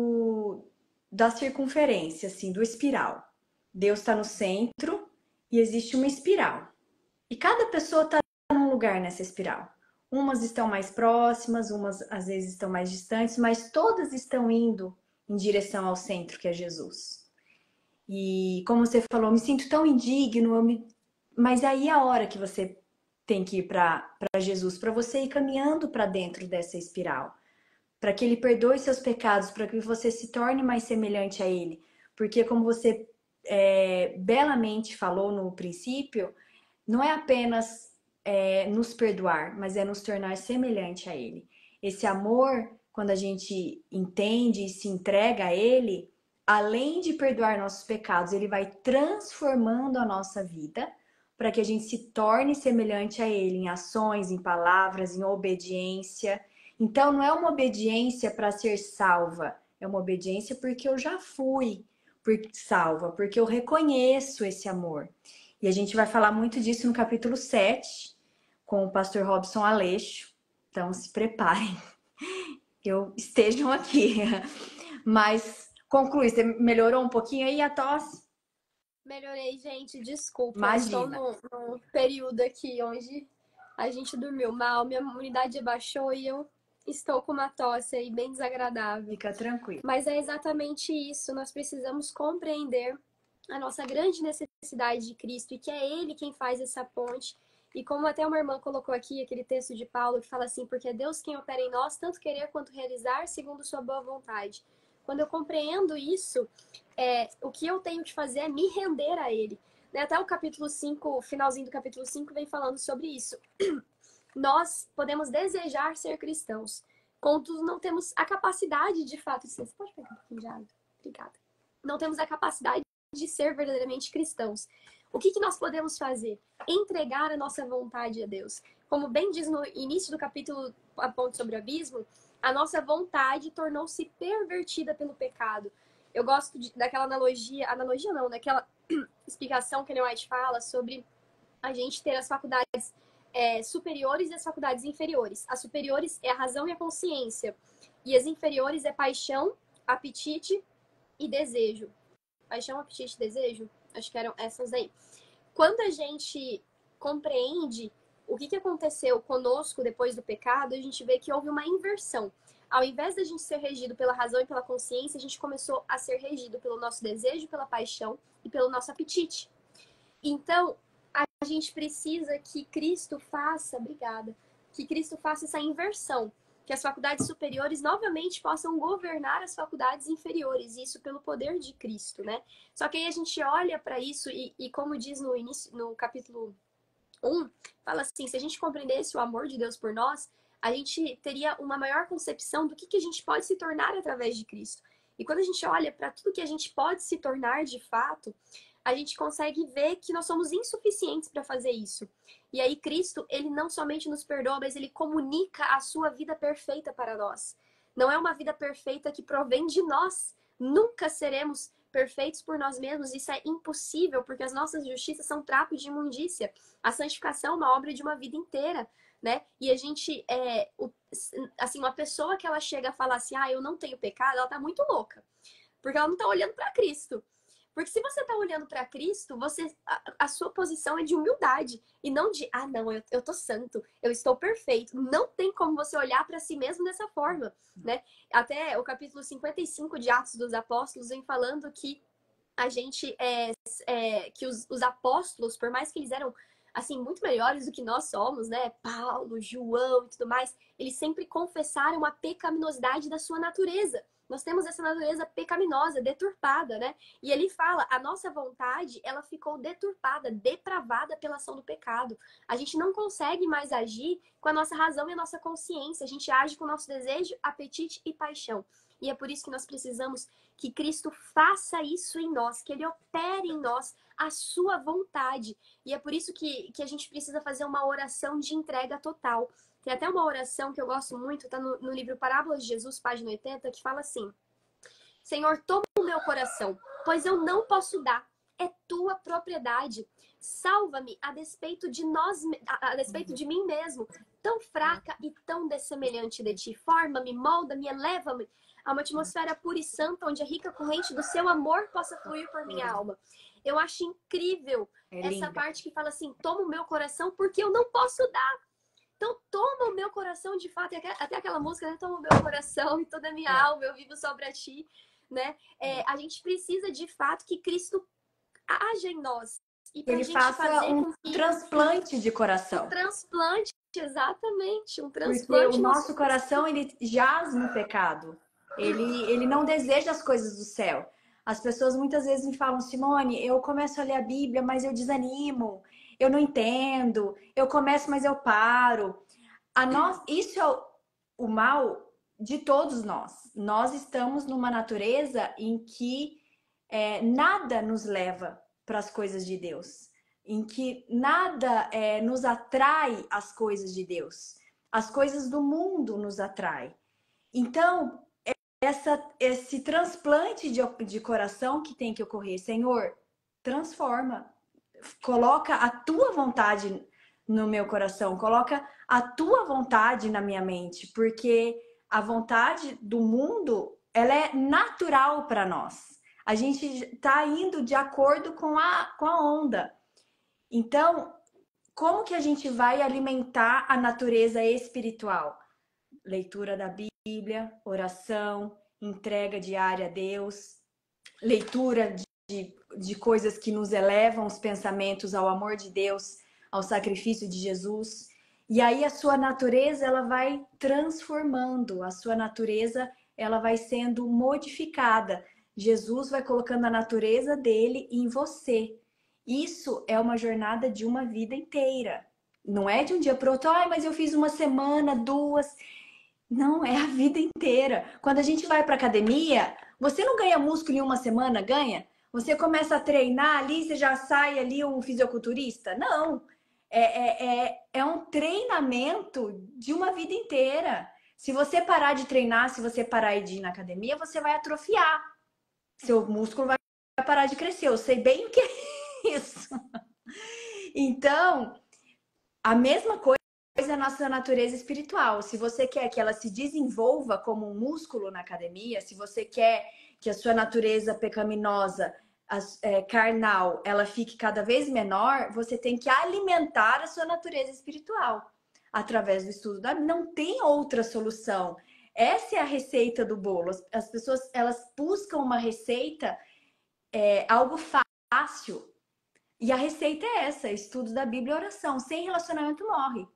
da circunferência, assim, do espiral. Deus está no centro e existe uma espiral. E cada pessoa está num lugar nessa espiral. Umas estão mais próximas, umas às vezes estão mais distantes, mas todas estão indo em direção ao centro, que é Jesus. E como você falou, me sinto tão indigno, mas aí é a hora que você tem que ir para Jesus, para você ir caminhando para dentro dessa espiral, para que ele perdoe seus pecados, para que você se torne mais semelhante a ele. Porque como você belamente falou no princípio, não é apenas nos perdoar, mas é nos tornar semelhante a ele. Esse amor, quando a gente entende e se entrega a ele, além de perdoar nossos pecados, ele vai transformando a nossa vida para que a gente se torne semelhante a ele em ações, em palavras, em obediência. Então, não é uma obediência para ser salva, é uma obediência porque eu já fui salva, porque eu reconheço esse amor. E a gente vai falar muito disso no capítulo 7, com o pastor Robson Aleixo. Então, se preparem, estejam aqui. Mas, conclui, você melhorou um pouquinho aí a tosse? Melhorei, gente, desculpa. Eu estou Imagina. num período aqui onde a gente dormiu mal, minha imunidade abaixou e eu estou com uma tosse aí bem desagradável. Fica tranquilo. Mas é exatamente isso, nós precisamos compreender a nossa grande necessidade de Cristo e que é Ele quem faz essa ponte. E como até uma irmã colocou aqui, aquele texto de Paulo que fala assim, porque é Deus quem opera em nós, tanto querer quanto realizar, segundo sua boa vontade. Quando eu compreendo isso, o que eu tenho que fazer é me render a Ele. Até o capítulo 5, o finalzinho do capítulo 5 vem falando sobre isso. Nós podemos desejar ser cristãos, contudo não temos a capacidade de fato... Você pode pegar um pouquinho de água? Obrigada. Não temos a capacidade de ser verdadeiramente cristãos. O que nós podemos fazer? Entregar a nossa vontade a Deus. Como bem diz no início do capítulo A Ponte sobre o Abismo, a nossa vontade tornou-se pervertida pelo pecado. Eu gosto daquela analogia não, daquela explicação que Ellen White fala sobre a gente ter as faculdades superiores e as faculdades inferiores. As superiores é a razão e a consciência. E as inferiores é paixão, apetite e desejo. Paixão, apetite e desejo? Acho que eram essas aí. Quando a gente compreende o que aconteceu conosco depois do pecado, a gente vê que houve uma inversão. Ao invés da gente ser regido pela razão e pela consciência, a gente começou a ser regido pelo nosso desejo, pela paixão e pelo nosso apetite. Então, a gente precisa que Cristo faça, que Cristo faça essa inversão, que as faculdades superiores novamente possam governar as faculdades inferiores, isso pelo poder de Cristo, né? Só que aí a gente olha para isso e como diz no capítulo 1, fala assim, se a gente compreendesse o amor de Deus por nós, a gente teria uma maior concepção do que a gente pode se tornar através de Cristo. E quando a gente olha para tudo que a gente pode se tornar de fato, a gente consegue ver que nós somos insuficientes para fazer isso. E aí Cristo, ele não somente nos perdoa, mas ele comunica a sua vida perfeita para nós. Não é uma vida perfeita que provém de nós. Nunca seremos perfeitos por nós mesmos. Isso é impossível, porque as nossas justiças são trapo de imundícia. A santificação é uma obra de uma vida inteira, né? E a gente, assim, uma pessoa que ela chega a falar assim, eu não tenho pecado, ela tá muito louca. Porque ela não tá olhando para Cristo. Porque se você tá olhando para Cristo, a sua posição é de humildade e não de, não, eu tô santo, eu estou perfeito. Não tem como você olhar para si mesmo dessa forma, né? Até o capítulo 55 de Atos dos Apóstolos vem falando que a gente que os apóstolos, por mais que eles eram assim muito melhores do que nós somos, né? Paulo, João e tudo mais, eles sempre confessaram a pecaminosidade da sua natureza. Nós temos essa natureza pecaminosa, deturpada, né? E ele fala, a nossa vontade, ela ficou deturpada, depravada pela ação do pecado. A gente não consegue mais agir com a nossa razão e a nossa consciência. A gente age com o nosso desejo, apetite e paixão. E é por isso que nós precisamos que Cristo faça isso em nós, que Ele opere em nós a sua vontade. E é por isso que a gente precisa fazer uma oração de entrega total. Tem até uma oração que eu gosto muito, tá no livro Parábolas de Jesus, página 80, que fala assim: Senhor, toma o meu coração, pois eu não posso dar. É tua propriedade. Salva-me a despeito de mim mesmo, tão fraca e tão dessemelhante de ti. Forma-me, molda-me, eleva-me a uma atmosfera pura e santa, onde a rica corrente do seu amor possa fluir por minha alma. Eu acho incrível essa parte que fala assim, toma o meu coração porque eu não posso dar. Então, toma o meu coração de fato, e até aquela música, né? Toma o meu coração e toda a minha alma, eu vivo só pra ti, né? A gente precisa de fato que Cristo haja em nós. E pra Ele gente faça fazer um transplante de coração. Um transplante, exatamente, um Porque o transplante nosso coração, ele jaz no pecado. Ele não deseja as coisas do céu. As pessoas muitas vezes me falam, Simone, eu começo a ler a Bíblia, mas eu desanimo, eu não entendo, eu começo, mas eu paro. Isso é o mal de todos nós. Nós estamos numa natureza em que nada nos leva para as coisas de Deus, em que nada nos atrai às coisas de Deus. As coisas do mundo nos atraem. Então, esse transplante de coração que tem que ocorrer, Senhor, transforma, coloca a tua vontade no meu coração, coloca a tua vontade na minha mente, porque a vontade do mundo, ela é natural para nós. A gente está indo de acordo com a onda. Então, como que a gente vai alimentar a natureza espiritual? Leitura da Bíblia, oração, entrega diária a Deus, leitura de coisas que nos elevam os pensamentos ao amor de Deus, ao sacrifício de Jesus. E aí a sua natureza, ela vai transformando, a sua natureza, ela vai sendo modificada. Jesus vai colocando a natureza dele em você. Isso é uma jornada de uma vida inteira. Não é de um dia para o outro, mas eu fiz uma semana, 2. Não, é a vida inteira. Quando a gente vai para academia, você não ganha músculo em uma semana, ganha? Você começa a treinar ali, você já sai ali um fisiculturista? Não. É um treinamento de uma vida inteira. Se você parar de treinar, se você parar de ir na academia, você vai atrofiar. Seu músculo vai parar de crescer. Eu sei bem o que é isso. Então, a mesma coisa é a nossa natureza espiritual. Se você quer que ela se desenvolva como um músculo na academia, se você quer que a sua natureza pecaminosa, carnal, ela fique cada vez menor, você tem que alimentar a sua natureza espiritual através do estudo da Bíblia. Não tem outra solução. Essa é a receita do bolo. As pessoas, elas buscam uma receita, algo fácil. E a receita é essa: estudo da Bíblia e oração. Sem relacionamento morre.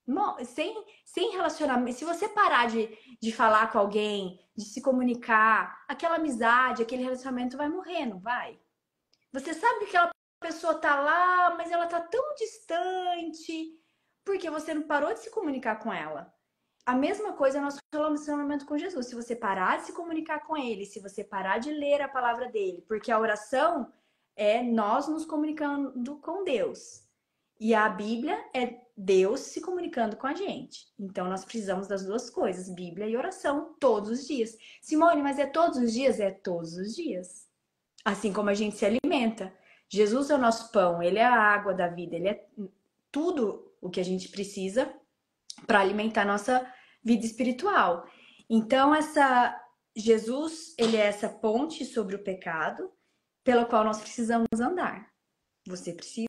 Sem relacionamento, se você parar de falar com alguém, de se comunicar, aquela amizade, aquele relacionamento vai morrer, não vai? Você sabe que aquela pessoa tá lá, mas ela tá tão distante, porque você não parou de se comunicar com ela. a mesma coisa é nosso relacionamento com Jesus. Se você parar de se comunicar com Ele, se você parar de ler a palavra dele, porque a oração é nós nos comunicando com Deus. E a Bíblia é Deus se comunicando com a gente. Então nós precisamos das duas coisas, Bíblia e oração, todos os dias. Simone, mas é todos os dias? É todos os dias. Assim como a gente se alimenta. Jesus é o nosso pão, ele é a água da vida, ele é tudo o que a gente precisa para alimentar nossa vida espiritual. Então, Jesus, ele é essa ponte sobre o pecado pela qual nós precisamos andar. Você precisa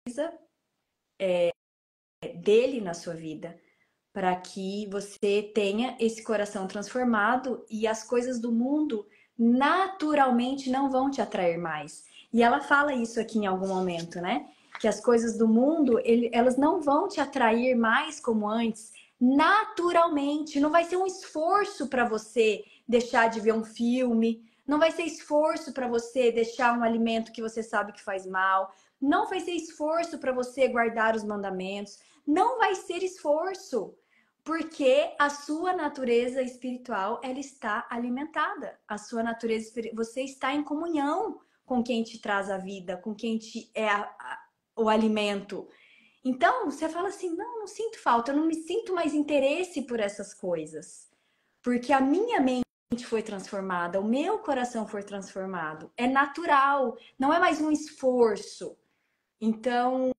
dele na sua vida para que você tenha esse coração transformado e as coisas do mundo naturalmente não vão te atrair mais. E ela fala isso aqui em algum momento, né? Que as coisas do mundo, elas não vão te atrair mais como antes, naturalmente. Não vai ser um esforço para você deixar de ver um filme, não vai ser esforço para você deixar um alimento que você sabe que faz mal, não vai ser esforço para você guardar os mandamentos, não vai ser esforço. Porque a sua natureza espiritual, ela está alimentada. A sua natureza você está em comunhão com quem te traz a vida, com quem te é o alimento. Então, você fala assim: não sinto falta, eu não me sinto mais interesse por essas coisas. Porque a minha mente foi transformada, o meu coração foi transformado. É natural, não é mais um esforço. Então,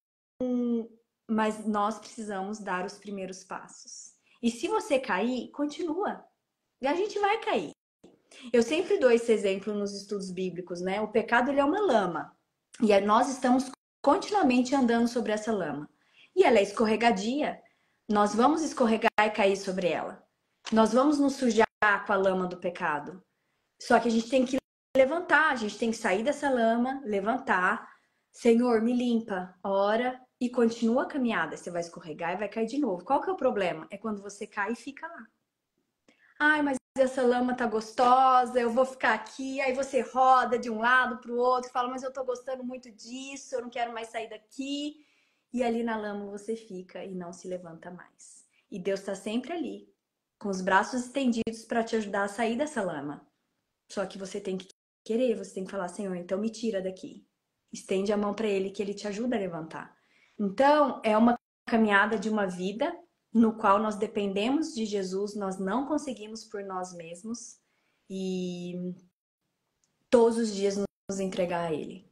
mas nós precisamos dar os primeiros passos. E se você cair, continua. E a gente vai cair. Eu sempre dou esse exemplo nos estudos bíblicos, né? O pecado, ele é uma lama. E nós estamos continuamente andando sobre essa lama. E ela é escorregadia. Nós vamos escorregar e cair sobre ela. Nós vamos nos sujar com a lama do pecado. Só que a gente tem que levantar, a gente tem que sair dessa lama, levantar. Senhor, me limpa, ora e continua a caminhada. Você vai escorregar e vai cair de novo. Qual que é o problema? É quando você cai e fica lá. Ai, mas essa lama tá gostosa, eu vou ficar aqui. Aí você roda de um lado para o outro, fala, mas eu tô gostando muito disso, eu não quero mais sair daqui. E ali na lama você fica e não se levanta mais. E Deus está sempre ali, com os braços estendidos para te ajudar a sair dessa lama. Só que você tem que querer, você tem que falar, Senhor, então me tira daqui. Estende a mão para Ele que Ele te ajuda a levantar. Então, é uma caminhada de uma vida no qual nós dependemos de Jesus, nós não conseguimos por nós mesmos e todos os dias nos entregar a Ele.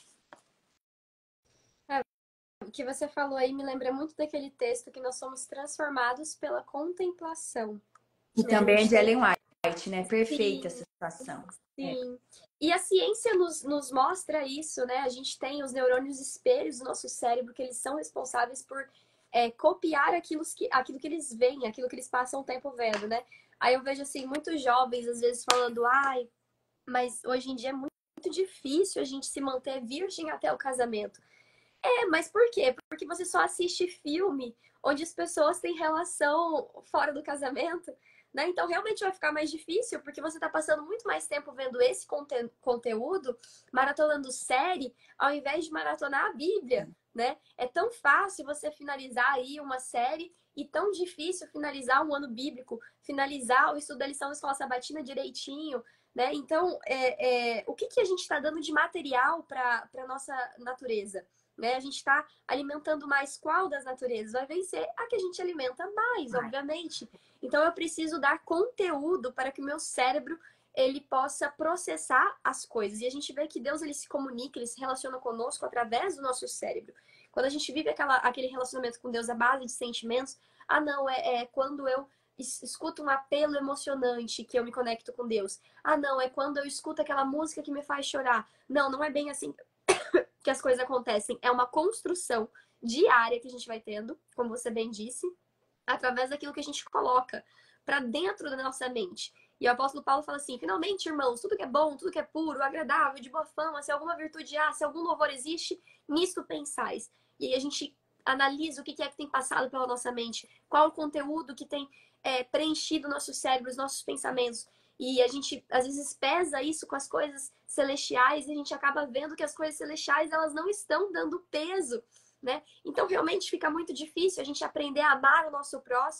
O que você falou aí me lembra muito daquele texto que nós somos transformados pela contemplação. E né? também é de Ellen White, né? Perfeita essa situação. Sim. E a ciência nos mostra isso, né? A gente tem os neurônios espelhos do nosso cérebro, que eles são responsáveis por copiar aquilo que eles veem, aquilo que eles passam o tempo vendo, né? Aí eu vejo, assim, muitos jovens, às vezes, falando, ai, mas hoje em dia é muito difícil a gente se manter virgem até o casamento. Mas por quê? Porque você só assiste filme onde as pessoas têm relação fora do casamento, né? Então realmente vai ficar mais difícil, porque você está passando muito mais tempo vendo esse conteúdo, maratonando série, ao invés de maratonar a Bíblia, né? É tão fácil você finalizar aí uma série e tão difícil finalizar um ano bíblico, finalizar o estudo da lição da escola sabatina direitinho, né? Então, o que a gente está dando de material para a nossa natureza? Né? A gente está alimentando mais qual das naturezas? Vai vencer a que a gente alimenta mais, obviamente. Então eu preciso dar conteúdo para que o meu cérebro ele possa processar as coisas. E a gente vê que Deus ele se comunica, ele se relaciona conosco através do nosso cérebro. Quando a gente vive aquele relacionamento com Deus à base de sentimentos, não, é quando eu escuto um apelo emocionante que eu me conecto com Deus. Não, é quando eu escuto aquela música que me faz chorar. Não é bem assim que as coisas acontecem. É uma construção diária que a gente vai tendo, como você bem disse, através daquilo que a gente coloca para dentro da nossa mente. E o apóstolo Paulo fala assim, finalmente, irmãos, tudo que é bom, tudo que é puro, agradável, de boa fama, se alguma virtude há, se algum louvor existe, nisso pensais. E aí a gente analisa o que é que tem passado pela nossa mente, qual o conteúdo que tem preenchido o nosso cérebro, os nossos pensamentos. E a gente, às vezes, pesa isso com as coisas celestiais e a gente acaba vendo que as coisas celestiais, elas não estão dando peso, né? Então, realmente fica muito difícil a gente aprender a amar o nosso próximo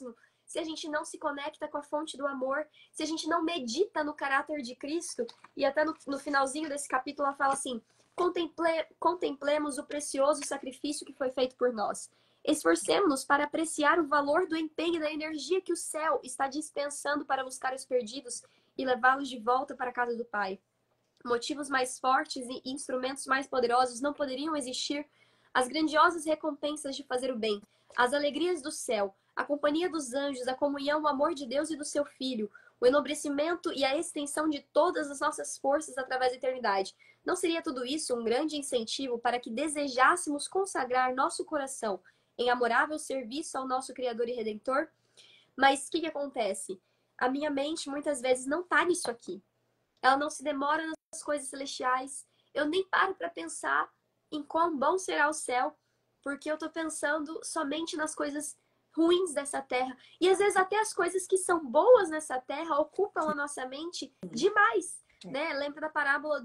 se a gente não se conecta com a fonte do amor, se a gente não medita no caráter de Cristo. E até no finalzinho desse capítulo ela fala assim: contemplemos o precioso sacrifício que foi feito por nós. Esforcemos-nos para apreciar o valor do empenho e da energia que o céu está dispensando para buscar os perdidos e levá-los de volta para a casa do Pai. Motivos mais fortes e instrumentos mais poderosos não poderiam existir. As grandiosas recompensas de fazer o bem, as alegrias do céu, a companhia dos anjos, a comunhão, o amor de Deus e do seu Filho, o enobrecimento e a extensão de todas as nossas forças através da eternidade. Não seria tudo isso um grande incentivo para que desejássemos consagrar nosso coração em amorável serviço ao nosso Criador e Redentor? Mas o que acontece? A minha mente muitas vezes não está nisso aqui. Ela não se demora nas coisas celestiais. Eu nem paro para pensar em quão bom será o céu, porque eu estou pensando somente nas coisas ruins dessa terra. E às vezes até as coisas que são boas nessa terra ocupam a nossa mente demais. Né? Lembra da parábola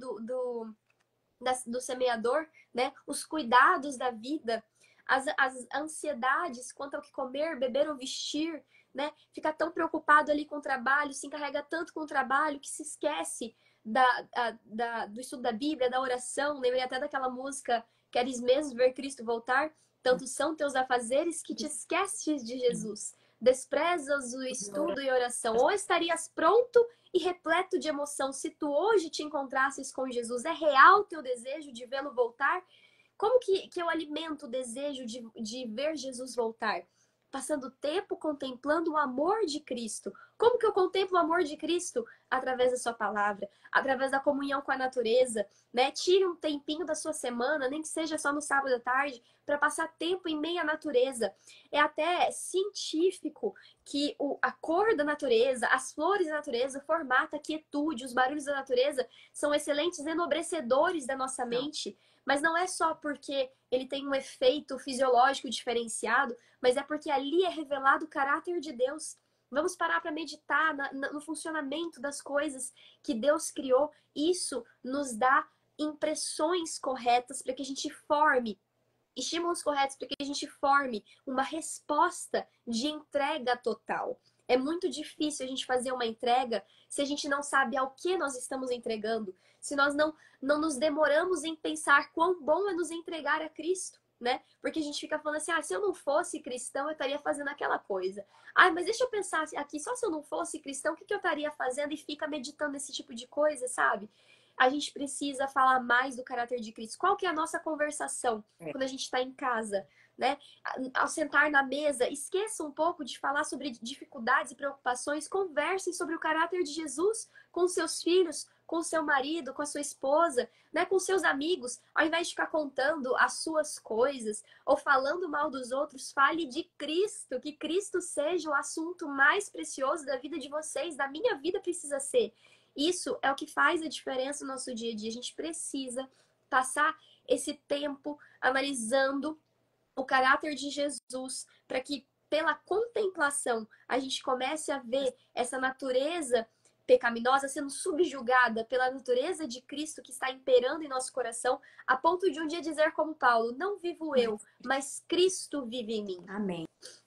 do semeador, né? Os cuidados da vida, as ansiedades quanto ao que comer, beber ou vestir, né? Fica tão preocupado ali com o trabalho, se encarrega tanto com o trabalho que se esquece do estudo da Bíblia, da oração. Lembrei até daquela música: queres mesmo ver Cristo voltar? Tantos são teus afazeres que te esqueces de Jesus. Desprezas o estudo e oração. Ou estarias pronto e repleto de emoção se tu hoje te encontrasses com Jesus. É real o teu desejo de vê-lo voltar? Como que eu alimento o desejo de ver Jesus voltar? Passando tempo contemplando o amor de Cristo. Como que eu contemplo o amor de Cristo? Através da sua palavra, através da comunhão com a natureza, né? Tire um tempinho da sua semana, nem que seja só no sábado à tarde, para passar tempo em meio à natureza. É até científico que a cor da natureza, as flores da natureza, o formato, a quietude, os barulhos da natureza são excelentes enobrecedores da nossa mente. Mas não é só porque ele tem um efeito fisiológico diferenciado, mas é porque ali é revelado o caráter de Deus. Vamos parar para meditar no funcionamento das coisas que Deus criou. Isso nos dá impressões corretas para que a gente forme, estímulos corretos para que a gente forme uma resposta de entrega total. É muito difícil a gente fazer uma entrega se a gente não sabe ao que nós estamos entregando, se nós não nos demoramos em pensar quão bom é nos entregar a Cristo, né? Porque a gente fica falando assim: se eu não fosse cristão, eu estaria fazendo aquela coisa. Mas deixa eu pensar aqui, só se eu não fosse cristão, o que eu estaria fazendo? E fica meditando esse tipo de coisa, sabe? A gente precisa falar mais do caráter de Cristo. Qual que é a nossa conversação quando a gente está em casa, né? Ao sentar na mesa, esqueça um pouco de falar sobre dificuldades e preocupações, conversem sobre o caráter de Jesus com seus filhos, com seu marido, com a sua esposa, né? Com seus amigos. Ao invés de ficar contando as suas coisas ou falando mal dos outros, fale de Cristo, que Cristo seja o assunto mais precioso da vida de vocês, da minha vida precisa ser. Isso é o que faz a diferença no nosso dia a dia. A gente precisa passar esse tempo analisando o caráter de Jesus, para que pela contemplação a gente comece a ver essa natureza pecaminosa sendo subjugada pela natureza de Cristo que está imperando em nosso coração, a ponto de um dia dizer como Paulo: não vivo eu, mas Cristo vive em mim. Amém.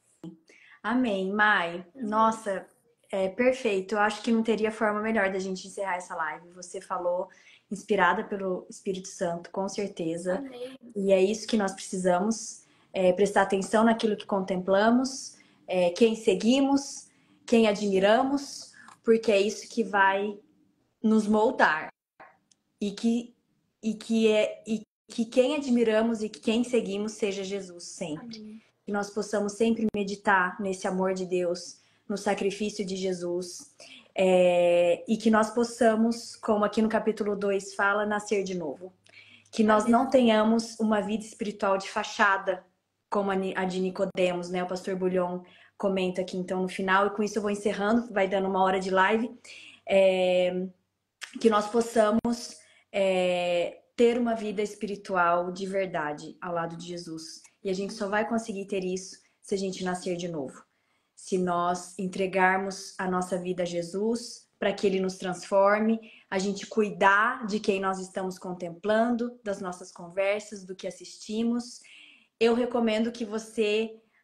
Amém, Mai. Nossa, perfeito. Eu acho que não teria forma melhor da gente encerrar essa live. Você falou inspirada pelo Espírito Santo, com certeza. Amém. E é isso que nós precisamos, prestar atenção naquilo que contemplamos, quem seguimos, quem admiramos, porque é isso que vai nos moldar. E que quem admiramos e que quem seguimos seja Jesus sempre. Amém. Que nós possamos sempre meditar nesse amor de Deus, no sacrifício de Jesus, e que nós possamos, como aqui no capítulo 2 fala, nascer de novo. Que nós não tenhamos uma vida espiritual de fachada, como a de Nicodemos, né? O pastor Bulhon comenta aqui então no final, e com isso eu vou encerrando, vai dando 1 hora de live. Que nós possamos ter uma vida espiritual de verdade ao lado de Jesus. E a gente só vai conseguir ter isso se a gente nascer de novo. Se nós entregarmos a nossa vida a Jesus para que Ele nos transforme, a gente cuidar de quem nós estamos contemplando, das nossas conversas, do que assistimos. Eu recomendo que você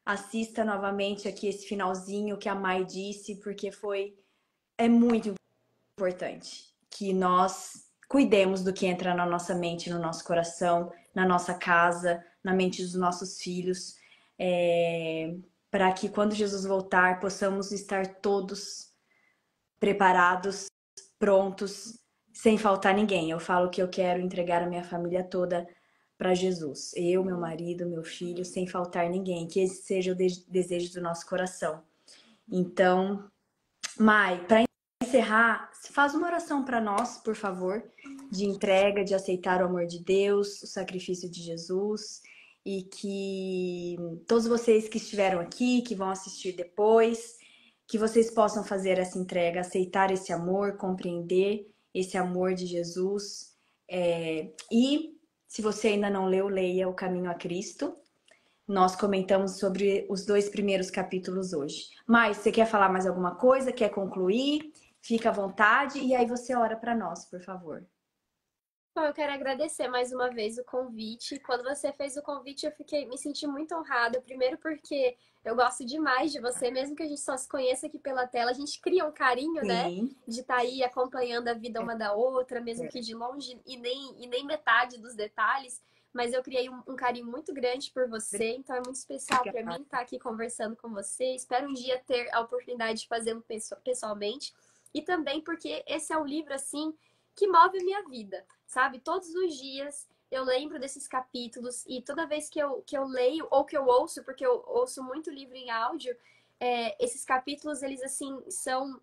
assista novamente aqui esse finalzinho que a Mai disse, porque é muito importante que nós cuidemos do que entra na nossa mente, no nosso coração, na nossa casa, na mente dos nossos filhos, para que quando Jesus voltar possamos estar todos preparados, prontos, sem faltar ninguém. Eu falo que eu quero entregar a minha família toda para Jesus. Eu, meu marido, meu filho, sem faltar ninguém. Que esse seja o desejo do nosso coração. Então, Mai, para encerrar, faz uma oração para nós, por favor, de entrega, de aceitar o amor de Deus, o sacrifício de Jesus, e que todos vocês que estiveram aqui, que vão assistir depois, que vocês possam fazer essa entrega, aceitar esse amor, compreender esse amor de Jesus. E se você ainda não leu, leia O Caminho a Cristo. Nós comentamos sobre os 2 primeiros capítulos hoje. Mas você quer falar mais alguma coisa? Quer concluir? Fica à vontade e aí você ora para nós, por favor. Bom, eu quero agradecer mais uma vez o convite. Quando você fez o convite, me senti muito honrada. Primeiro porque eu gosto demais de você, mesmo que a gente só se conheça aqui pela tela, a gente cria um carinho, né? Sim. De estar aí acompanhando a vida uma da outra, mesmo que de longe e nem metade dos detalhes. Mas eu criei um carinho muito grande por você, então é muito especial para mim estar aqui conversando com você. Espero um dia ter a oportunidade de fazê-lo pessoalmente. E também porque esse é um livro, assim, que move a minha vida, sabe? Todos os dias eu lembro desses capítulos e toda vez que eu leio ou que eu ouço, porque eu ouço muito livro em áudio, esses capítulos, eles, assim, são...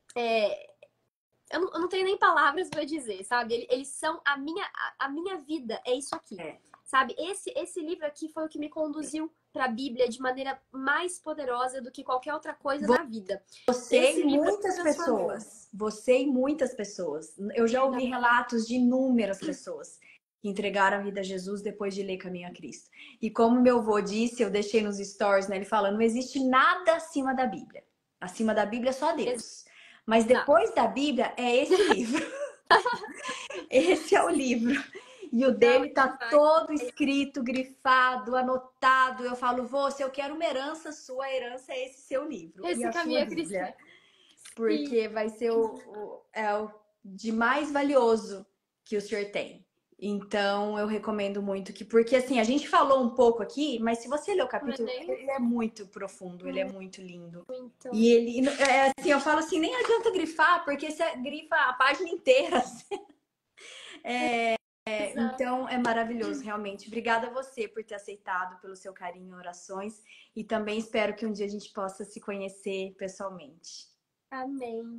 eu não tenho nem palavras para dizer, sabe? Eles são a minha vida, é isso aqui, sabe? Esse livro aqui foi o que me conduziu para a Bíblia de maneira mais poderosa do que qualquer outra coisa na vida. Você e muitas pessoas. Eu já ouvi relatos de inúmeras pessoas que entregaram a vida a Jesus depois de ler Caminho a Cristo. E como meu avô disse, eu deixei nos stories, né, ele falando, não existe nada acima da Bíblia. Acima da Bíblia é só Deus. Mas depois da Bíblia é esse livro. Esse é o livro. E o dele tá todo escrito, grifado, anotado. Eu falo, vô, se eu quero uma herança sua, a herança é esse seu livro. Esse e a Caminho sua a Cristo. Bíblia. Porque vai ser o de mais valioso que o senhor tem. Então, eu recomendo muito que... Porque, assim, a gente falou um pouco aqui, mas se você ler o capítulo, ele é muito profundo, ele é muito lindo. Muito. E ele... assim, eu falo assim, nem adianta grifar, porque você grifa a página inteira. Então, é maravilhoso, realmente. Obrigada a você por ter aceitado, pelo seu carinho e orações. E também espero que um dia a gente possa se conhecer pessoalmente. Amém.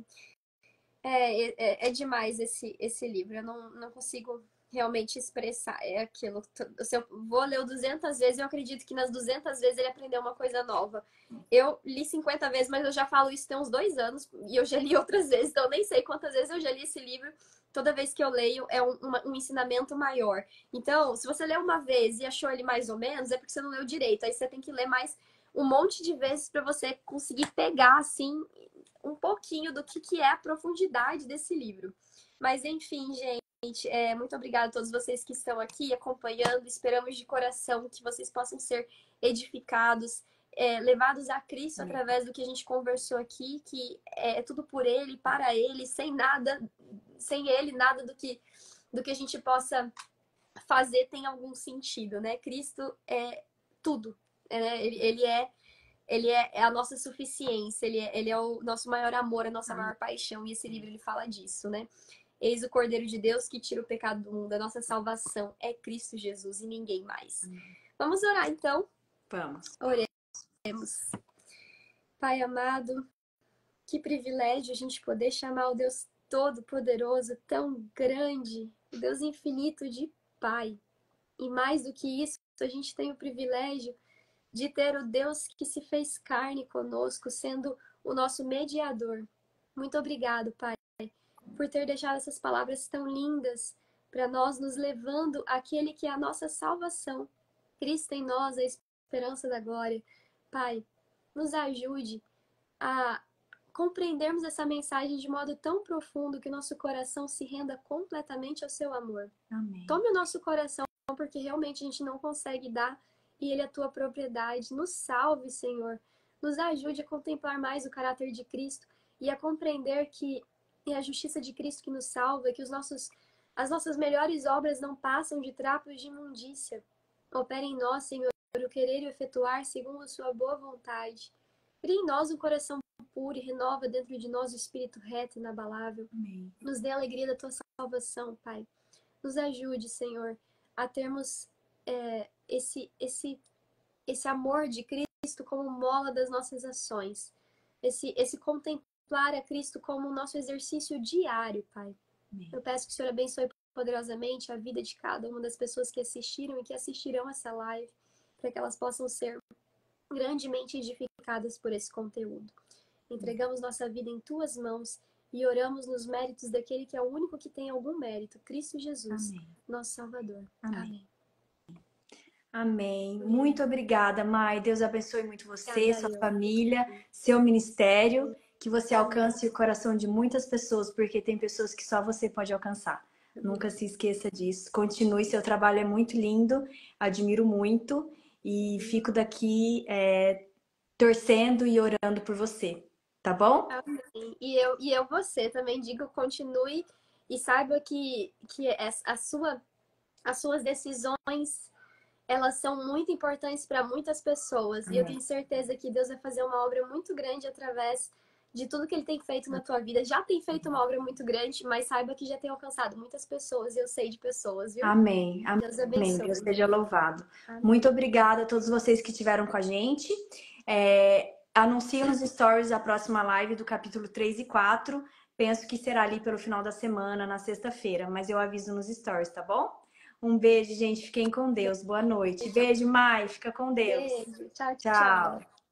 É demais esse livro. Eu não consigo realmente expressar. É aquilo. Se eu vou ler 200 vezes, eu acredito que nas 200 vezes ele aprendeu uma coisa nova. Eu li 50 vezes, mas eu já falo isso tem uns 2 anos. E eu já li outras vezes, então eu nem sei quantas vezes eu já li esse livro. Toda vez que eu leio é um ensinamento maior. Então, se você leu uma vez e achou ele mais ou menos, é porque você não leu direito. Aí você tem que ler mais um monte de vezes para você conseguir pegar, assim, um pouquinho do que é a profundidade desse livro. Mas, enfim, gente, muito obrigada a todos vocês que estão aqui acompanhando. Esperamos de coração que vocês possam ser edificados, levados a Cristo através do que a gente conversou aqui, que é tudo por Ele, para Ele, sem Ele, nada do que a gente possa fazer tem algum sentido, né? Cristo é tudo, né? Ele é a nossa suficiência, ele é o nosso maior amor, a nossa maior paixão, e esse livro ele fala disso, né? Eis o Cordeiro de Deus que tira o pecado do mundo, a nossa salvação é Cristo Jesus e ninguém mais. Vamos orar então? Vamos. Oremos. Pai amado, que privilégio a gente poder chamar o Deus Todo-Poderoso, tão grande, o Deus infinito de Pai. E mais do que isso, a gente tem o privilégio de ter o Deus que se fez carne conosco, sendo o nosso mediador. Muito obrigado, Pai, por ter deixado essas palavras tão lindas para nós, nos levando àquele que é a nossa salvação. Cristo em nós, a esperança da glória. Pai, nos ajude a compreendermos essa mensagem de modo tão profundo que o nosso coração se renda completamente ao seu amor. Amém. Tome o nosso coração, porque realmente a gente não consegue dar e ele é a tua propriedade. Nos salve, Senhor. Nos ajude a contemplar mais o caráter de Cristo e a compreender que é a justiça de Cristo que nos salva, que as nossas melhores obras não passam de trapos de imundícia. Opera em nós, Senhor, o querer e o efetuar segundo a sua boa vontade. Cria em nós um coração puro e renova dentro de nós o espírito reto e inabalável. Amém. Nos dê a alegria da tua salvação, Pai. Nos ajude, Senhor, a termos esse amor de Cristo como mola das nossas ações. Esse contemplar a Cristo como o nosso exercício diário, Pai. Amém. Eu peço que o Senhor abençoe poderosamente a vida de cada uma das pessoas que assistiram e que assistirão essa live, para que elas possam ser grandemente edificadas por esse conteúdo. Entregamos nossa vida em tuas mãos e oramos nos méritos daquele que é o único que tem algum mérito, Cristo Jesus, Amém. nosso Salvador. Amém. Amém. Amém. Muito obrigada, Mai. Deus abençoe muito você, Obrigada, sua família, seu ministério, que você Amém. alcance o coração de muitas pessoas, porque tem pessoas que só você pode alcançar. Nunca se esqueça disso. Continue, seu trabalho é muito lindo, admiro muito e fico daqui torcendo e orando por você, tá bom? Amém. E eu você também digo, continue e saiba que as suas decisões, elas são muito importantes para muitas pessoas. Amém. E eu tenho certeza que Deus vai fazer uma obra muito grande através de tudo que Ele tem feito na tua vida. Já tem feito uma obra muito grande, mas saiba que já tem alcançado muitas pessoas. Eu sei de pessoas, viu? Amém. Deus Amém. abençoe. Deus seja louvado. Amém. Muito obrigada a todos vocês que estiveram com a gente. Anuncio nos stories a próxima live do capítulo 3 e 4. Penso que será ali pelo final da semana, na sexta-feira, mas eu aviso nos stories, tá bom? Um beijo, gente. Fiquem com Deus. Boa noite. Beijo, Mai. Fica com Deus. Beijo. Tchau, Tchau.